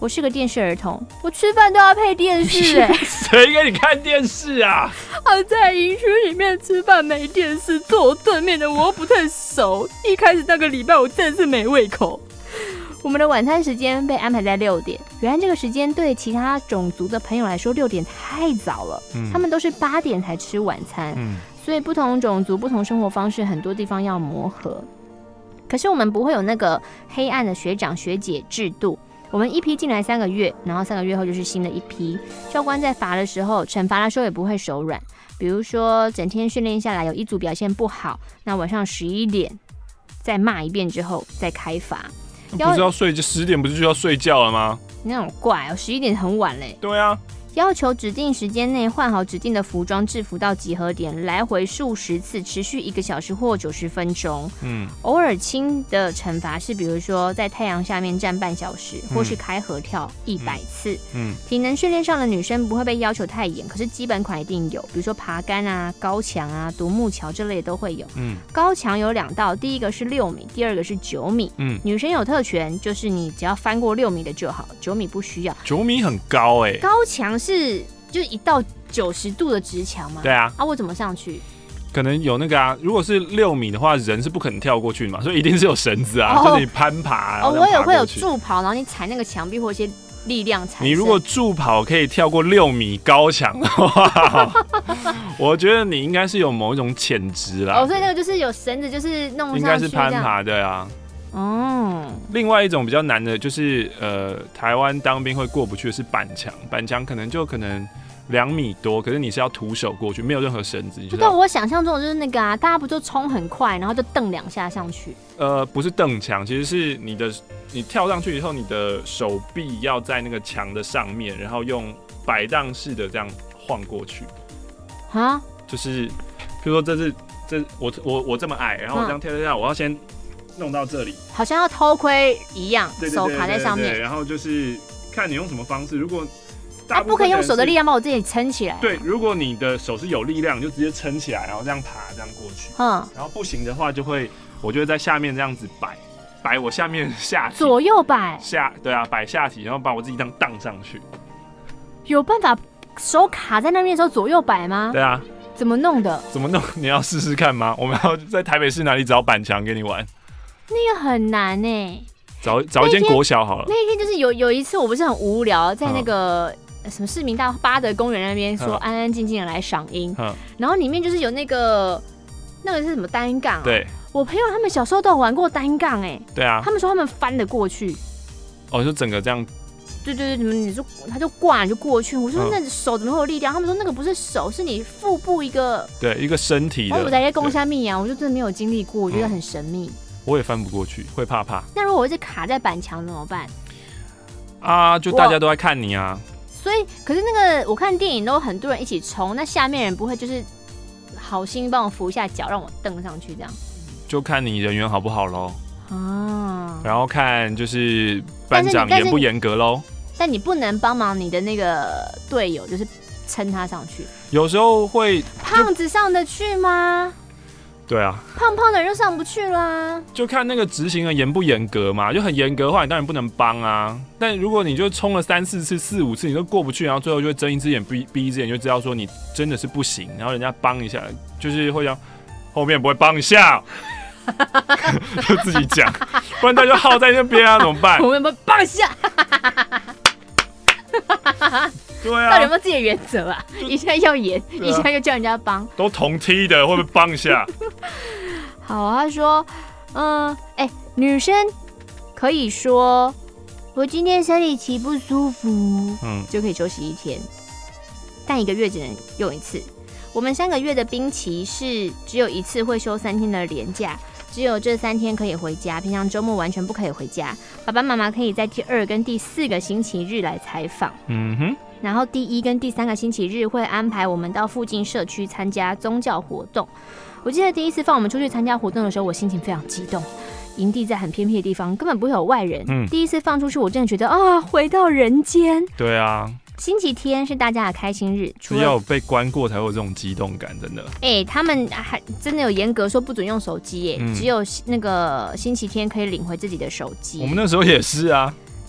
我是个电视儿童，我吃饭都要配电视哎、欸。 谁给你看电视啊？ 啊，在营区里面吃饭没电视，坐我对面的我又不太熟。一开始那个礼拜我真的是没胃口。我们的晚餐时间被安排在六点，原来这个时间对其他种族的朋友来说六点太早了，嗯、他们都是八点才吃晚餐，嗯、所以不同种族、不同生活方式，很多地方要磨合。可是我们不会有那个黑暗的学长学姐制度。我们一批进来三个月，然后三个月后就是新的一批。教官在罚的时候，惩罚的时候也不会手软。比如说，整天训练下来，有一组表现不好，那晚上十一点再骂一遍之后再开罚。 不是要睡，十点不是就要睡觉了吗？ 你那种怪哦，十一点很晚嘞。 对啊。 要求指定时间内换好指定的服装制服到集合点，来回数十次，持续一个小时或九十分钟。嗯，偶尔轻的惩罚是，比如说在太阳下面站半小时，或是开合跳一百次。嗯，体能训练上的女生不会被要求太严，可是基本款一定有，比如说爬杆啊、高墙啊、独木桥这类都会有。嗯，高墙有两道，第一个是六米，第二个是九米。嗯，女生有特权，就是你只要翻过六米的就好，九米不需要。 九米很高哎、欸， 高墙是就是一道九十度的直墙吗？ 对啊， 啊，我怎么上去？ 可能有那个啊，如果是六米的话，人是不可能跳过去的嘛，所以一定是有绳子啊，哦、就是你攀爬。 哦，我也会有助跑，然后你踩那个墙壁或一些力量踩。 你如果助跑可以跳过六米高墙的话，我觉得你应该是有某一种潜质啦。 哦，所以那个就是有绳子，就是弄上去。 应该是攀爬的啊。哦，另外一种比较难的就是，呃，台湾当兵会过不去的是板墙，板墙可能就可能两米多，可是你是要徒手过去，没有任何绳子。你就对，我想象中的就是那个啊，大家不就冲很快，然后就蹬两下上去？ 呃，不是蹬墙，其实是你的，你跳上去以后，你的手臂要在那个墙的上面，然后用摆荡式的这样晃过去。啊？就是，比如说这是这我我我这么矮，然后我这样跳跳跳，我要先弄到这里， 好像要偷窥一样，手卡在上面， 对，然后就是看你用什么方式。如果大部分不可以用手的力量把我自己撑起来。 对，如果你的手是有力量，你就直接撑起来，然后这样爬，这样过去。嗯，然后不行的话，就会我就会在下面这样子摆摆我下面下体， 左右摆下，对啊，摆下体，然后把我自己这样荡上去。 有办法手卡在那边的时候左右摆吗？ 对啊。 怎么弄的？ 怎么弄？你要试试看吗？我们要在台北市哪里找板墙给你玩？ 那个很难哎、欸， 找找一间国小好了。 那一天就是有有一次，我不是很无聊，在那个、嗯、什么市民大巴德公园那边说安安静静的来赏樱，嗯、然后里面就是有那个那个是什么单杠、啊？ 对， 我朋友他们小时候都有玩过单杠哎、欸。 对啊， 他们说他们翻得过去。 哦，就整个这样。 对对对，你们你说他就挂你就过去，我说那手怎么会有力量？嗯、他们说那个不是手，是你腹部一个对一个身体的。 我在攻下密啊，我就真的没有经历过，我觉得很神秘。嗯我也翻不过去，会怕怕。 那如果我一直卡在板墙怎么办？ 啊，就大家都在看你啊。 所以，可是那个我看电影都很多人一起冲，那下面人不会就是好心帮我扶一下脚，让我蹬上去这样？ 就看你人缘好不好咯。啊。然后看就是班长严不严格咯。 但你不能帮忙你的那个队友，就是撑他上去。 有时候会。 胖子上得去吗？ 对啊， 胖胖的人就上不去啦。 就看那个执行的严不严格嘛，就很严格的话，你当然不能帮啊。但如果你就冲了三四次、四五次，你都过不去，然后最后就会睁一只眼闭闭一只眼，就知道说你真的是不行。然后人家帮一下，就是会讲后面不会帮一下，就自己讲，不然他就耗在那边啊，怎么办？ 后面不会帮一下。 对啊， 到底有没有自己的原则啊？一下要严，啊、一下又叫人家帮， 都同梯的，会不会帮一下？ 好，他说，嗯，哎、欸，女生可以说我今天生理期不舒服，嗯，就可以休息一天，但一个月只能用一次。我们三个月的兵期是只有一次会休三天的连假。只有这三天可以回家，平常周末完全不可以回家。爸爸妈妈可以在第二跟第四个星期日来采访，嗯哼。然后第一跟第三个星期日会安排我们到附近社区参加宗教活动。我记得第一次放我们出去参加活动的时候，我心情非常激动。营地在很偏僻的地方，根本不会有外人。嗯，第一次放出去，我真的觉得啊，回到人间。 对啊。 星期天是大家的开心日， 除了要有被关过才会有这种激动感，真的。 哎、欸，他们还真的有严格说不准用手机，哎、嗯，只有那个星期天可以领回自己的手机。 我们那时候也是啊，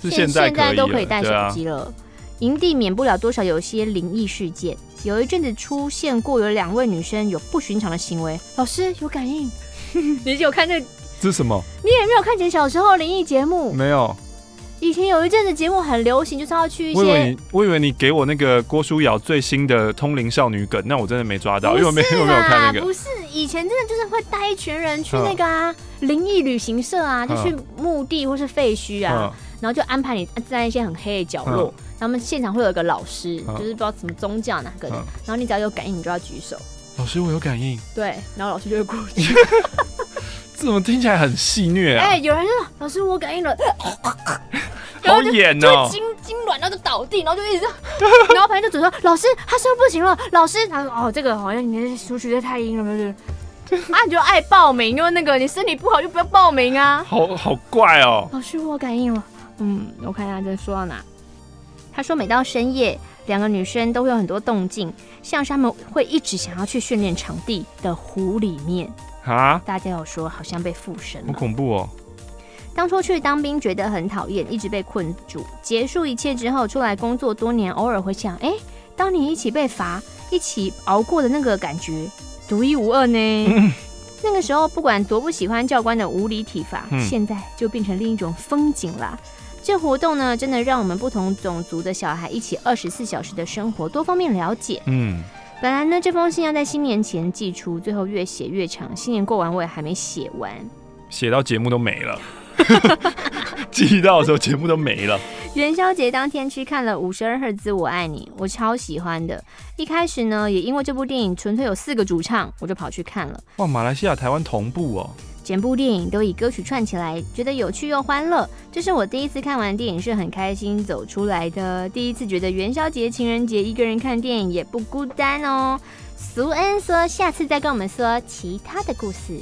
是现在现在都可以带手机了。营地免不了多少有些灵异事件，有一阵子出现过有两位女生有不寻常的行为。老师有感应，你有看那个？ 这是什么？ 你也没有看以前小时候灵异节目？ 没有。 以前有一阵子节目很流行，就是要去一些。 我以为你，我以为你给我那个郭书瑶最新的通灵少女梗，那我真的没抓到，因为我没有没有看那个。 不是，以前真的就是会带一群人去那个啊灵异旅行社啊，就去墓地或是废墟啊，然后就安排你在一些很黑的角落，他们现场会有一个老师，就是不知道什么宗教哪个的，然后你只要有感应，你就要举手。 老师，我有感应。 对，然后老师就会过去。 这怎么听起来很戏虐啊？ 哎、欸，有人就说老师我感应了， 好演哦， 就痉痉挛，然后就倒地，然后就一直，然后旁边就主说老师他说不行了，老师他说哦这个好像你的数学太阴了，不是？啊你就爱报名，因为那个你身体不好就不要报名啊。 好好怪哦。 老师我感应了，嗯，我看一下这说到哪。他说每到深夜，两个女生都会有很多动静，像是他们会一直想要去训练场地的湖里面。 啊！ 大家有说好像被附身了， 好恐怖哦！ 当初去当兵觉得很讨厌，一直被困住。结束一切之后，出来工作多年，偶尔会想，哎、欸，当年一起被罚、一起熬过的那个感觉，独一无二呢。嗯、那个时候不管多不喜欢教官的无理体罚，嗯、现在就变成另一种风景啦。这活动呢，真的让我们不同种族的小孩一起二十四小时的生活，多方面了解。嗯。本来呢，这封信要在新年前寄出，最后越写越长。新年过完，我也还没写完， 写到节目都没了。寄到的时候，节目都没了。 元宵节当天去看了《五十二赫兹我爱你》，我超喜欢的。一开始呢，也因为这部电影纯粹有四个主唱，我就跑去看了。 哇，马来西亚、台湾同步哦。 整部电影都以歌曲串起来，觉得有趣又欢乐。这是我第一次看完电影是很开心走出来的，第一次觉得元宵节、情人节一个人看电影也不孤单哦。苏恩说下次再跟我们说其他的故事。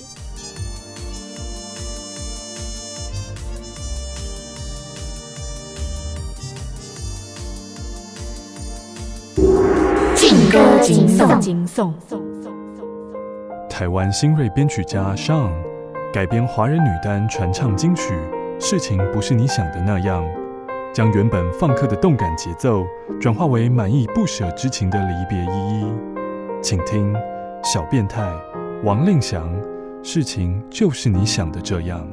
劲歌金颂，金颂。 台湾新锐编曲家 Sean改编华人女单传唱金曲《事情不是你想的那样》，将原本放克的动感节奏转化为满意不舍之情的离别依依。请听小变态王令祥，《事情就是你想的这样》。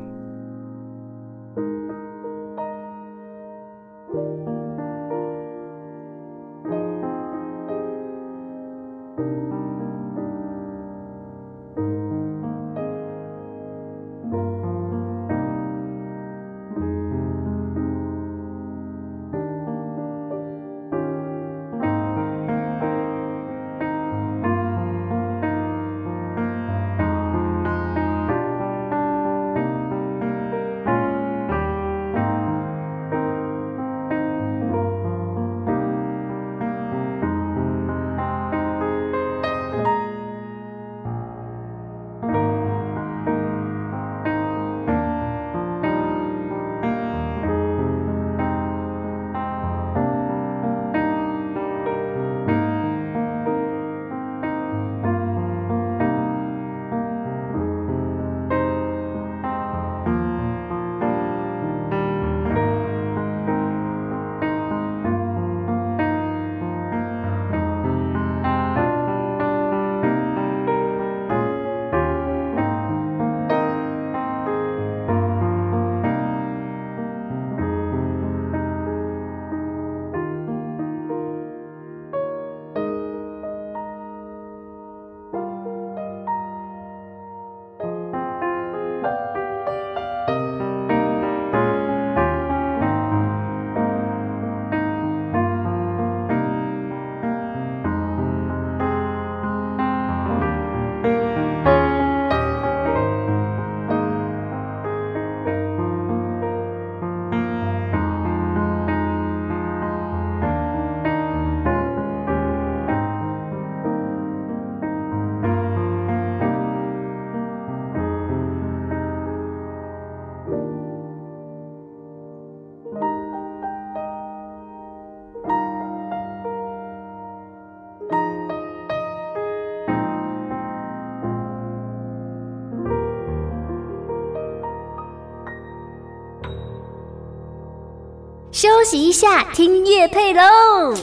休息一下，听业配喽。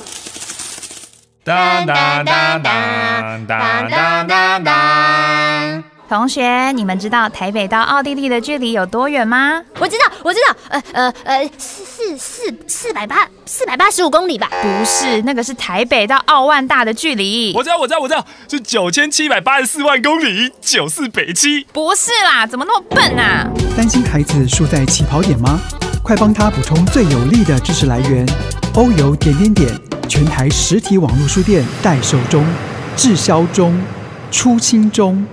当当当当当当当当。 同学，你们知道台北到奥地利的距离有多远吗？ 我知道，我知道，呃呃呃，四四四四百八四百八十五公里吧？ 不是，那个是台北到奥万大的距离。 我知道，我知道，我知道，是九千七百八十四万公里，九四北七。 不是啦，怎么那么笨啊？ 担心孩子输在起跑点吗？快帮他补充最有力的知识来源。欧游点点点，全台实体网络书店代售中，滞销中，出清中。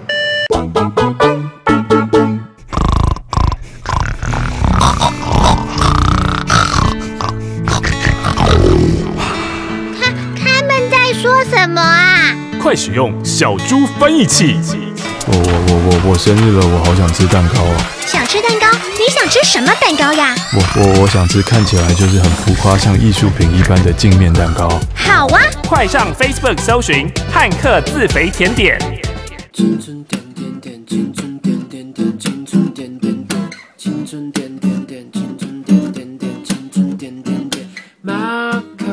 他他们在说什么啊？ 快使用小猪翻译器。 我我我我我生日了，我好想吃蛋糕啊！ 想吃蛋糕？你想吃什么蛋糕呀？ 我我我想吃看起来就是很浮夸，像艺术品一般的镜面蛋糕。 好啊！ 快上 Facebook 搜寻汉克自肥甜点。 青春点点点，青春点点点，青春点点点，青春点点点，青春点点点，青春点点点。马克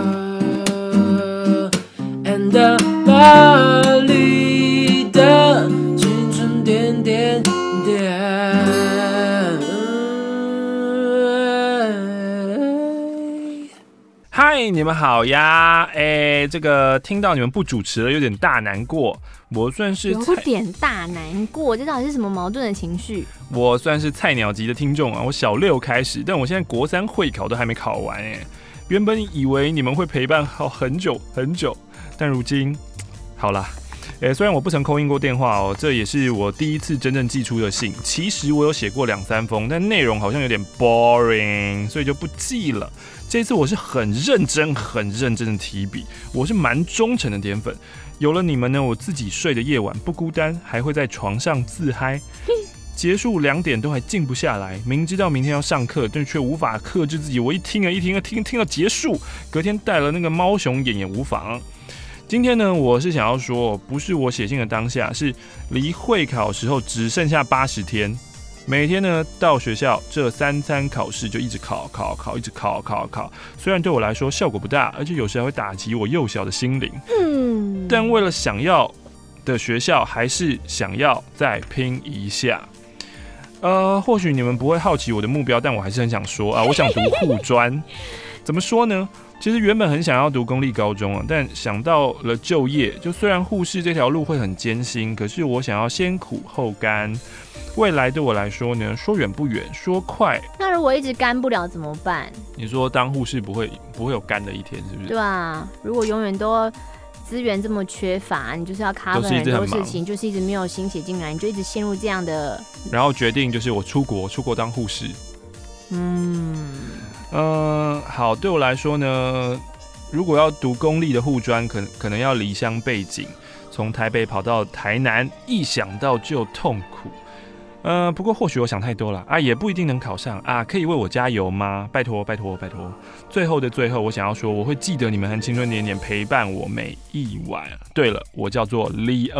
and 巴黎的青春点点点。 嗨，你们好呀！哎，这个听到你们不主持了，有点大难过。我算是有点大难过，这到底是什么矛盾的情绪？ 我算是菜鸟级的听众啊，我小六开始，但我现在国三会考都还没考完哎。原本以为你们会陪伴好很久很久，但如今，好啦。欸、虽然我不曾 call in 过电话哦，这也是我第一次真正寄出的信。其实我有写过两三封，但内容好像有点 boring， 所以就不寄了。这次我是很认真、很认真的提笔，我是蛮忠诚的点粉。有了你们呢，我自己睡的夜晚不孤单，还会在床上自嗨。结束两点都还静不下来，明知道明天要上课，但却无法克制自己。我一听啊一听啊听听到结束，隔天带了那个猫熊眼也无妨。今天呢，我是想要说，不是我写信的当下，是离会考时候只剩下八十天。每天呢到学校，这三餐考试就一直考考考，一直考考考。虽然对我来说效果不大，而且有时还会打击我幼小的心灵，嗯，但为了想要的学校，还是想要再拼一下。呃，或许你们不会好奇我的目标，但我还是很想说啊，我想读护专。怎么说呢？其实原本很想要读公立高中啊，但想到了就业，就虽然护士这条路会很艰辛，可是我想要先苦后甘。未来对我来说呢，说远不远，说快。 那如果一直干不了怎么办？ 你说当护士不会不会有干的一天，是不是？ 对啊，如果永远都资源这么缺乏，你就是要 cover 很多事情，就是一直没有心血进来，你就一直陷入这样的。 然后决定就是我出国，出国当护士。嗯。嗯，好，对我来说呢，如果要读公立的护专，可能可能要离乡背井，从台北跑到台南，一想到就痛苦。呃，不过或许我想太多了啊，也不一定能考上啊，可以为我加油吗？拜托，拜托，拜托！最后的最后，我想要说，我会记得你们和青春点点陪伴我每一晚。对了，我叫做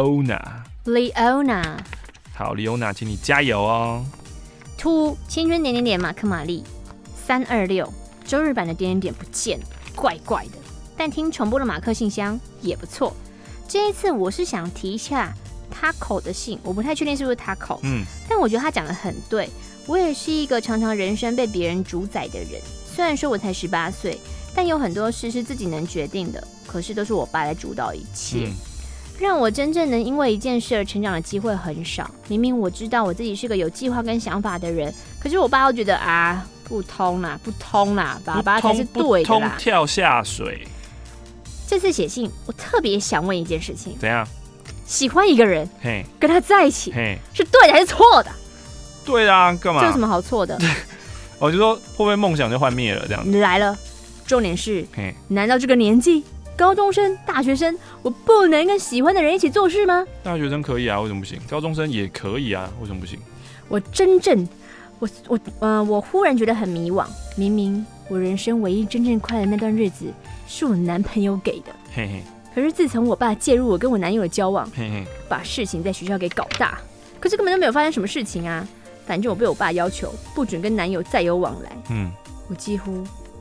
Leona。Leona， 好 ，Leona， 请你加油哦。 To 青春点点点马克玛丽。三二六周日版的点点点不见了，怪怪的。但听重播的马克信箱也不错。这一次我是想提一下 Taco 的信，我不太确定是不是 Taco， 嗯，但我觉得他讲得很对。我也是一个常常人生被别人主宰的人。虽然说我才十八岁，但有很多事是自己能决定的，可是都是我爸来主导一切。嗯，让我真正能因为一件事而成长的机会很少。明明我知道我自己是个有计划跟想法的人，可是我爸又觉得啊。不通啦，不通啦，爸爸才是对的啦。不通跳下水。 这次写信，我特别想问一件事情： 怎样？ 喜欢一个人，嘿，跟他在一起，嘿，是对的还是错的？ 对啊，干嘛？ 这有什么好错的？ 我就说会不会梦想就幻灭了这样子？ 来了，重点是，难道这个年纪，高中生、大学生，我不能跟喜欢的人一起做事吗？ 大学生可以啊，为什么不行？高中生也可以啊，为什么不行？ 我真正。我我呃，我忽然觉得很迷惘。明明我人生唯一真正快乐的那段日子是我男朋友给的，嘿嘿。可是自从我爸介入我跟我男友的交往，嘿嘿，把事情在学校给搞大，可是根本就没有发生什么事情啊。反正我被我爸要求不准跟男友再有往来，嗯，我几乎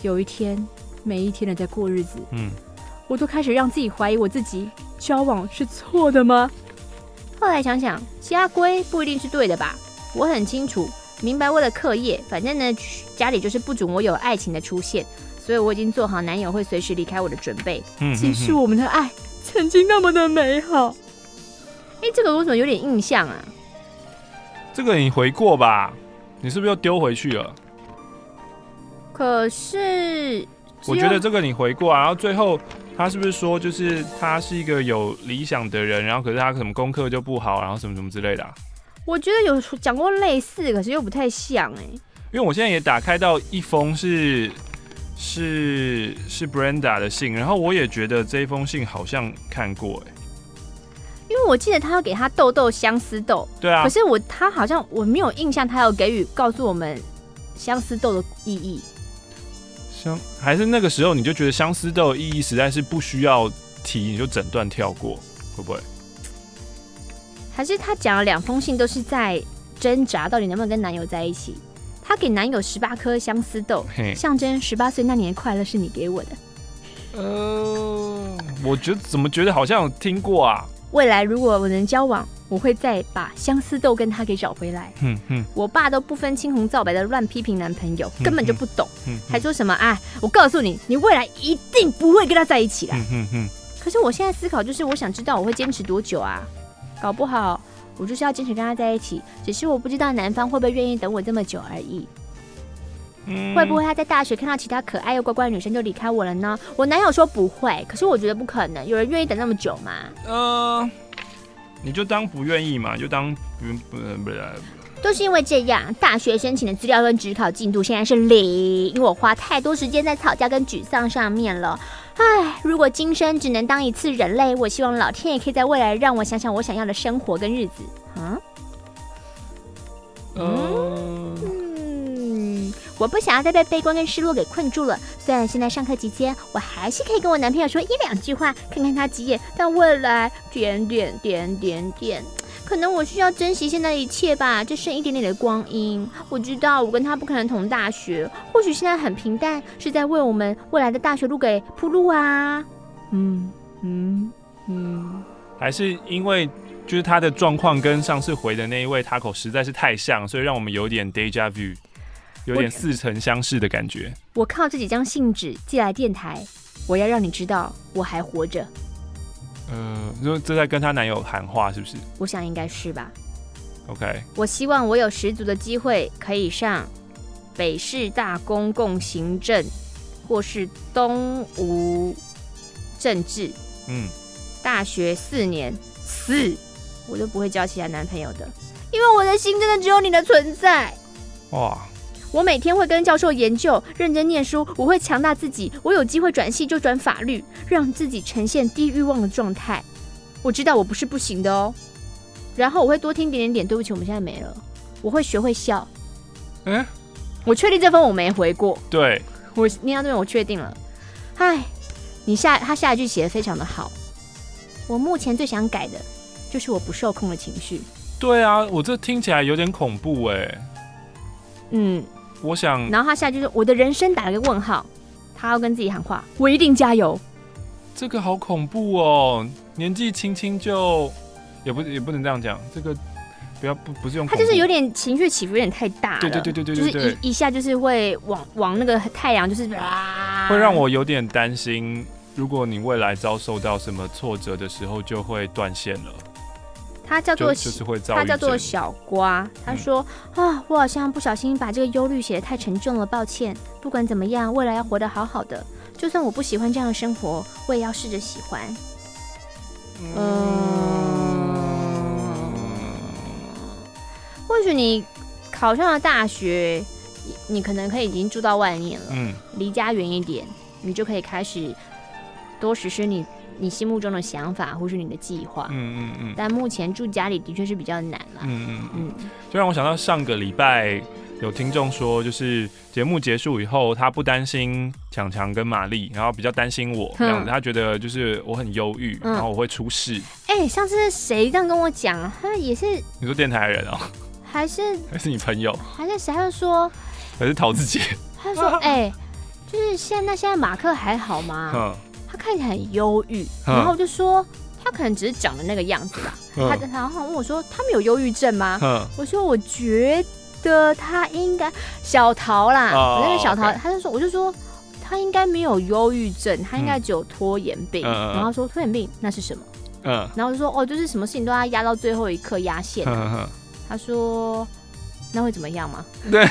有一天，每一天的在过日子，嗯，我都开始让自己怀疑我自己，交往是错的吗？后来想想，家规不一定是对的吧？我很清楚，明白为了课业，反正呢，家里就是不准我有爱情的出现，所以我已经做好男友会随时离开我的准备。嗯，其实我们的爱曾经那么的美好。哎，这个我怎么有点印象啊？ 这个你回过吧？你是不是又丢回去了？ 可是， 我觉得这个你回过啊，然后最后他是不是说，就是他是一个有理想的人，然后可是他什么功课就不好，然后什么什么之类的、啊？ 我觉得有讲过类似，可是又不太像哎、欸。 因为我现在也打开到一封是是是 Brenda 的信，然后我也觉得这一封信好像看过哎、欸。 因为我记得他要给他豆豆相思豆， 对啊， 可是我他好像我没有印象，他有给予告诉我们相思豆的意义。 相还是那个时候你就觉得相思豆的意义实在是不需要提，你就整段跳过，会不会？ 还是他讲了两封信都是在挣扎，到底能不能跟男友在一起？他给男友十八颗相思豆，象征十八岁那年的快乐是你给我的。 呃，我觉得怎么觉得好像有听过啊？ 未来如果我能交往，我会再把相思豆跟他给找回来。嗯嗯，我爸都不分青红皂白的乱批评男朋友，根本就不懂，嗯、还说什么啊？我告诉你，你未来一定不会跟他在一起啦。嗯嗯嗯。可是我现在思考就是，我想知道我会坚持多久啊？搞不好我就是要坚持跟他在一起，只是我不知道男方会不会愿意等我这么久而已。嗯、会不会他在大学看到其他可爱又乖乖的女生就离开我了呢？我男友说不会，可是我觉得不可能，有人愿意等那么久吗？ 呃，你就当不愿意嘛，就当不不不不。 都是因为这样，大学申请的资料跟指考进度现在是零，因为我花太多时间在吵架跟沮丧上面了。唉，如果今生只能当一次人类，我希望老天爷可以在未来让我想想我想要的生活跟日子。啊？嗯。嗯，我不想要再被悲观跟失落给困住了。虽然现在上课期间，我还是可以跟我男朋友说一两句话，看看他几眼，但未来点点点点点。可能我需要珍惜现在的一切吧，这剩一点点的光阴。我知道我跟他不可能同大学，或许现在很平淡，是在为我们未来的大学路给铺路啊。嗯嗯嗯， 还是因为就是他的状况跟上次回的那一位 Taco 实在是太像，所以让我们有点 deja vu， 有点似曾相识的感觉。 我, 我靠这几张信纸寄来电台，我要让你知道我还活着。 呃，就这在跟她男友喊话是不是？ 我想应该是吧。 OK， 我希望我有十足的机会可以上北市大公共行政，或是东吴政治。嗯，大学四年四，我都不会交其他男朋友的，因为我的心真的只有你的存在。哇！我每天会跟教授研究，认真念书，我会强大自己。我有机会转系就转法律，让自己呈现低欲望的状态。我知道我不是不行的哦。然后我会多听点点点，对不起，我们现在没了。我会学会笑。嗯，我确定这封我没回过。 对， 我念到这边我确定了。唉，你下他下一句写得非常的好。我目前最想改的就是我不受控的情绪。 对啊，我这听起来有点恐怖哎、欸。嗯。我想， 然后他下句说：“我的人生打了个问号。”他要跟自己喊话：“我一定加油。” 这个好恐怖哦！年纪轻轻就也不也不能这样讲，这个不要不不是用恐怖。 他就是有点情绪起伏有点太大了， 对对对对对对，就是一一下就是会往往那个太阳就是啊， 会让我有点担心，如果你未来遭受到什么挫折的时候，就会断线了。 他叫做就就是会躁郁症， 他叫做小瓜。他说、嗯、啊，我好像不小心把这个忧虑写得太沉重了，抱歉。不管怎么样，未来要活得好好的。就算我不喜欢这样的生活，我也要试着喜欢。嗯，或许你考上了大学，你可能可以已经住到外面了，嗯，离家远一点，你就可以开始多实施你。你心目中的想法或是你的计划，嗯嗯嗯，但目前住家里的确是比较难啦，嗯嗯嗯，就让我想到上个礼拜有听众说，就是节目结束以后，他不担心强强跟玛丽，然后比较担心我这样子，他觉得就是我很忧郁，然后我会出事。 哎、欸，上次谁这样跟我讲？他也是你说电台人哦、喔，还是还是你朋友？ 还是谁？他就说还是桃子姐？ 他说哎。欸就是现在那现在马克还好吗？ 嗯， 他看起来很忧郁， 嗯然后我就说他可能只是长得那个样子吧。 嗯、 他然后问我说他们有忧郁症吗？ 嗯， 我说我觉得他应该小桃啦， 哦、 我那个小桃， okay. 他就说我就说他应该没有忧郁症，他应该只有拖延病。嗯、然后说拖延病那是什么？嗯，然后就说哦，就是什么事情都要压到最后一刻压线、啊。嗯、他说那会怎么样吗？ 对。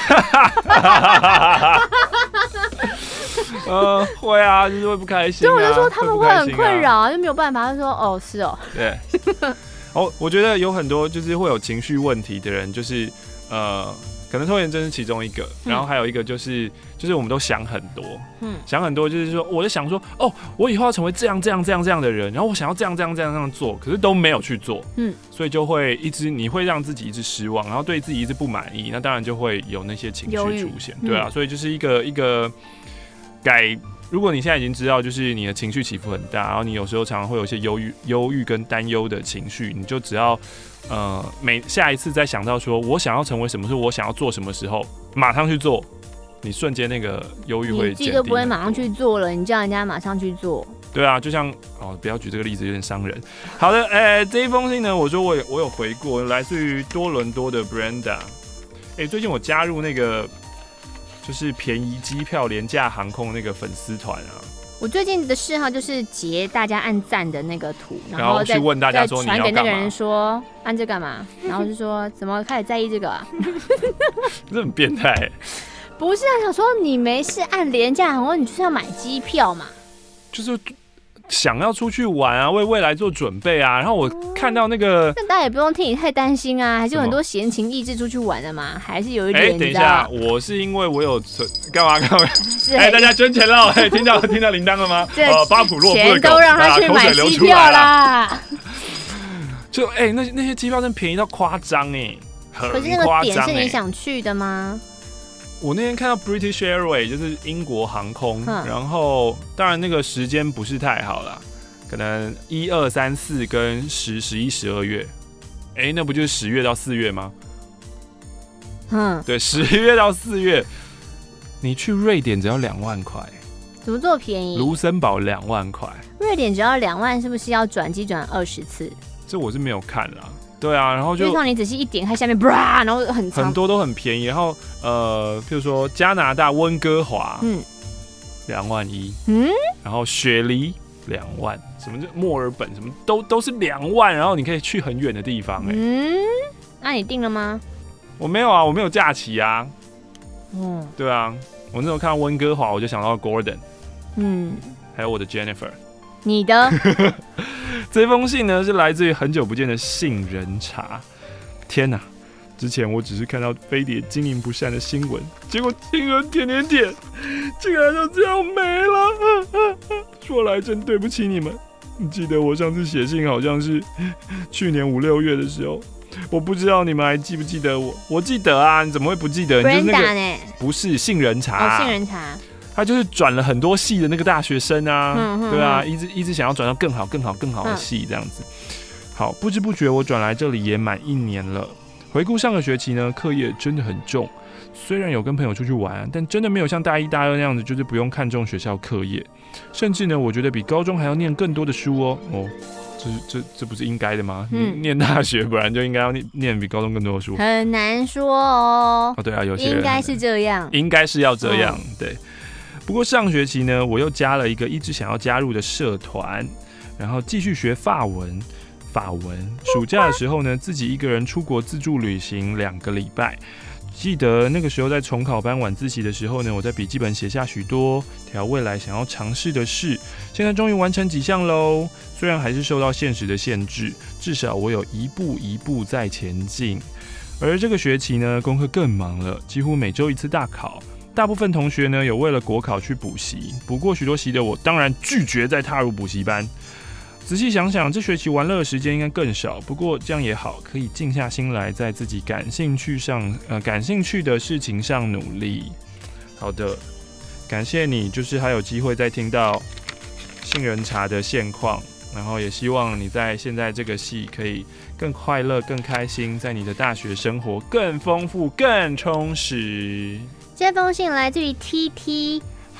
呃，会啊，就是会不开心、啊。 所以我就说他们会很困扰啊，就没有办法。他说哦，是哦。 对。哦，我觉得有很多就是会有情绪问题的人，就是呃，可能拖延症是其中一个，然后还有一个就是就是我们都想很多，嗯，想很多就是说，我在想说，哦，我以后要成为这样这样这样这样的人，然后我想要这样这样这样这样做，可是都没有去做，嗯，所以就会一直你会让自己一直失望，然后对自己一直不满意，那当然就会有那些情绪出现，对啊，嗯、所以就是一个一个改。如果你现在已经知道，就是你的情绪起伏很大，然后你有时候常常会有一些忧郁、忧郁跟担忧的情绪，你就只要呃每下一次再想到说我想要成为什么，是我想要做什么时候，马上去做，你瞬间那个忧郁会减低。 你自己都不会马上去做了，你叫人家马上去做。对啊，就像哦，不要举这个例子，有点伤人。好的，哎、欸，这一封信呢，我说我有我有回过，来自于多伦多的 Brenda。哎、欸，最近我加入那个。就是便宜机票廉价航空那个粉丝团啊， 我最近的嗜好就是截大家按赞的那个图， 然后去问大家说你要干嘛， 传给那个人说按这干嘛，然后就说怎么开始在意这个啊？ 这很变态、欸。 不是啊，想说你没事按廉价航空，你就是要买机票嘛， 就是。想要出去玩啊，为未来做准备啊。然后我看到那个， 但大家也不用替你太担心啊，还是有很多闲情逸致出去玩的嘛，还是有一点。哎、 欸，等一下，我是因为我有干嘛干嘛？哎、欸，大家捐钱了，哎、欸，听到听到铃铛了吗？呃，巴普洛夫的狗， 钱都让他去买机票啦。 就哎、欸，那那些机票真便宜到夸张哎，很夸张。 可是那个点是你想去的吗？ 我那天看到 British Airways 就是英国航空，嗯、然后当然那个时间不是太好啦，可能一二三四跟十、十一、十二月，哎、欸，那不就是十月到四月吗？嗯，对，十月到四月，你去瑞典只要两万块， 怎么这么便宜？ 卢森堡两万块， 瑞典只要两万，是不是要转机转二十次？ 这我是没有看啦。对啊，然后就就像你仔细一点，看下面，然后很长很多都很便宜。然后呃，譬如说加拿大温哥华，嗯，两万一，嗯，然后雪梨两万，什么墨尔本什么都都是两万，然后你可以去很远的地方、欸，哎， 嗯，那你订了吗？ 我没有啊，我没有假期啊。嗯，对啊，我那时候看到温哥华，我就想到 Gordon， 嗯，还有我的 Jennifer， 你的。 这封信呢是来自于很久不见的杏仁茶。天哪！之前我只是看到飞碟经营不善的新闻，结果杏仁点点点竟然就这样没了。说来真对不起你们。记得我上次写信好像是去年五六月的时候，我不知道你们还记不记得我？我记得啊，你怎么会不记得？你就是那个不是杏仁茶， 哦，杏仁茶。 他就是转了很多系的那个大学生啊，嗯、对啊，一直一直想要转到更好、更好、更好的系这样子。好，不知不觉我转来这里也满一年了。回顾上个学期呢，课业真的很重，虽然有跟朋友出去玩，但真的没有像大一、大二那样子，就是不用看重学校课业，甚至呢，我觉得比高中还要念更多的书哦。哦，这这这不是应该的吗？嗯，念大学本来就应该要念念比高中更多的书， 很难说哦。 哦，对啊，有些应该是这样， 应该是要这样，嗯、对。不过上学期呢，我又加了一个一直想要加入的社团，然后继续学法文。法文暑假的时候呢，自己一个人出国自助旅行两个礼拜。记得那个时候在重考班晚自习的时候呢，我在笔记本写下许多条未来想要尝试的事，现在终于完成几项喽。虽然还是受到现实的限制，至少我有一步一步在前进。而这个学期呢，功课更忙了，几乎每周一次大考。大部分同学呢有为了国考去补习，不过许多习的我当然拒绝再踏入补习班。仔细想想，这学期玩乐的时间应该更少，不过这样也好，可以静下心来，在自己感兴趣上呃感兴趣的事情上努力。好的，感谢你，就是还有机会再听到杏仁茶的现况，然后也希望你在现在这个系可以更快乐、更开心，在你的大学生活更丰富、更充实。 这封信来自于 T T，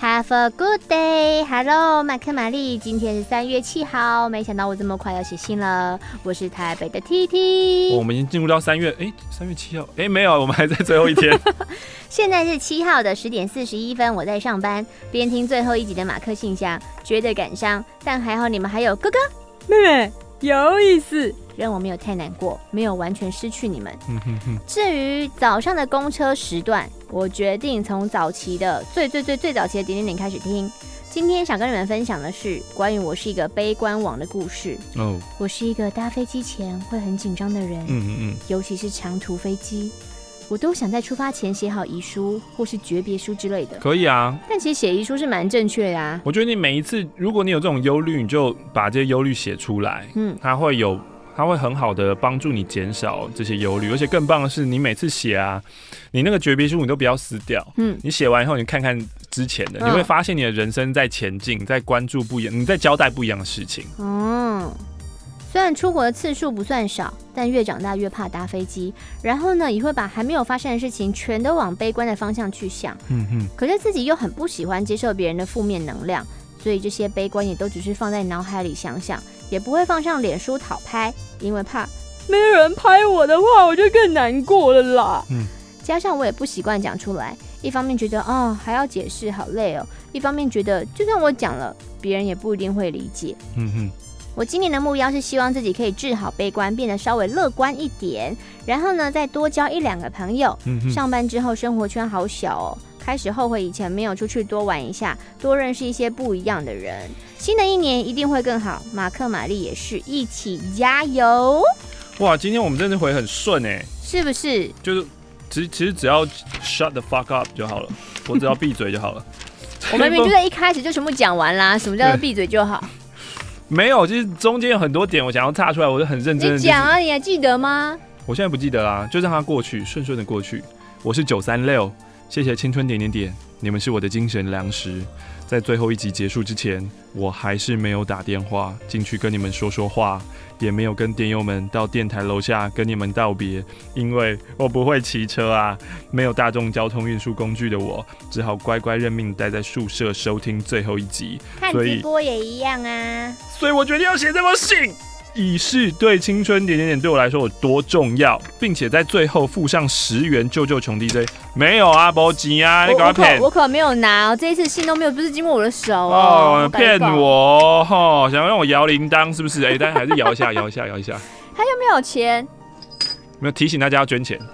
Have a good day. Hello， 马克玛丽，今天是三月七号，没想到我这么快要写信了。我是台北的 T T。 我们已经进入到三月，哎，三月七号，哎，没有，我们还在最后一天。 现在是七号的十点四十一分，我在上班，边听最后一集的马克信箱，觉得感伤，但还好你们还有哥哥妹妹，有意思，让我没有太难过，没有完全失去你们。至于早上的公车时段，我决定从早期的最最最最早期的点点点开始听。今天想跟你们分享的是关于我是一个悲观王的故事。哦，我是一个搭飞机前会很紧张的人，嗯嗯嗯，尤其是长途飞机。我都想在出发前写好遗书或是诀别书之类的。 可以啊， 但其实写遗书是蛮正确的啊。 我觉得你每一次，如果你有这种忧虑，你就把这些忧虑写出来，嗯，它会有，它会很好的帮助你减少这些忧虑。而且更棒的是，你每次写啊，你那个诀别书你都不要撕掉，嗯，你写完以后你看看之前的，嗯，你会发现你的人生在前进，在关注不一样，你在交代不一样的事情。嗯。 虽然出国的次数不算少，但越长大越怕搭飞机，然后呢，也会把还没有发生的事情全都往悲观的方向去想。嗯嗯。可是自己又很不喜欢接受别人的负面能量，所以这些悲观也都只是放在脑海里想想，也不会放上脸书讨拍，因为怕没人拍我的话，我就更难过了啦。嗯。加上我也不习惯讲出来，一方面觉得哦还要解释好累哦，一方面觉得就算我讲了，别人也不一定会理解。嗯哼。我今年的目标是希望自己可以治好悲观，变得稍微乐观一点，然后呢，再多交一两个朋友。嗯、上班之后生活圈好小哦，开始后悔以前没有出去多玩一下，多认识一些不一样的人。新的一年一定会更好，马克玛丽也是，一起加油！ 哇，今天我们真的回很顺哎， 是不是？ 就是其其实只要 shut the fuck up 就好了，我只要闭嘴就好了。 我们明明就在一开始就全部讲完啦，什么叫做闭嘴就好？ 没有，其实中间有很多点我想要岔出来，我就很认真的、就是。 你讲啊，你还记得吗？ 我现在不记得啦，就让它过去，顺顺的过去。我是九三六，谢谢青春点点点，你们是我的精神粮食。在最后一集结束之前，我还是没有打电话进去跟你们说说话，也没有跟电友们到电台楼下跟你们道别，因为我不会骑车啊，没有大众交通运输工具的我，只好乖乖认命待在宿舍收听最后一集。 看直播也一样啊， 所以我决定要写这封信，以示对青春点点点对我来说有多重要，并且在最后附上十元救救穷 D J。没有啊，没钱啊，你给我骗！ 我可没有拿哦，这一次信都没有，不是经过我的手哦。 骗我哈，想要让我摇铃铛是不是？哎、欸，但还是摇一下，摇一下，摇一下。 他又没有钱， 没有提醒大家要捐钱。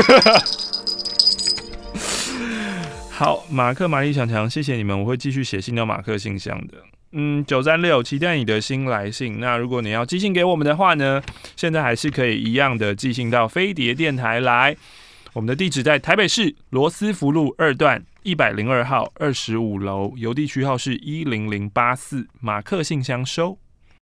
好，马克、玛丽、强强，谢谢你们，我会继续写信到马克信箱的。嗯，九三六，期待你的新来信。那如果你要寄信给我们的话呢，现在还是可以一样的寄信到飞碟电台来。我们的地址在台北市罗斯福路二段一百零二号二十五楼，邮递区号是一零零八四，马克信箱收。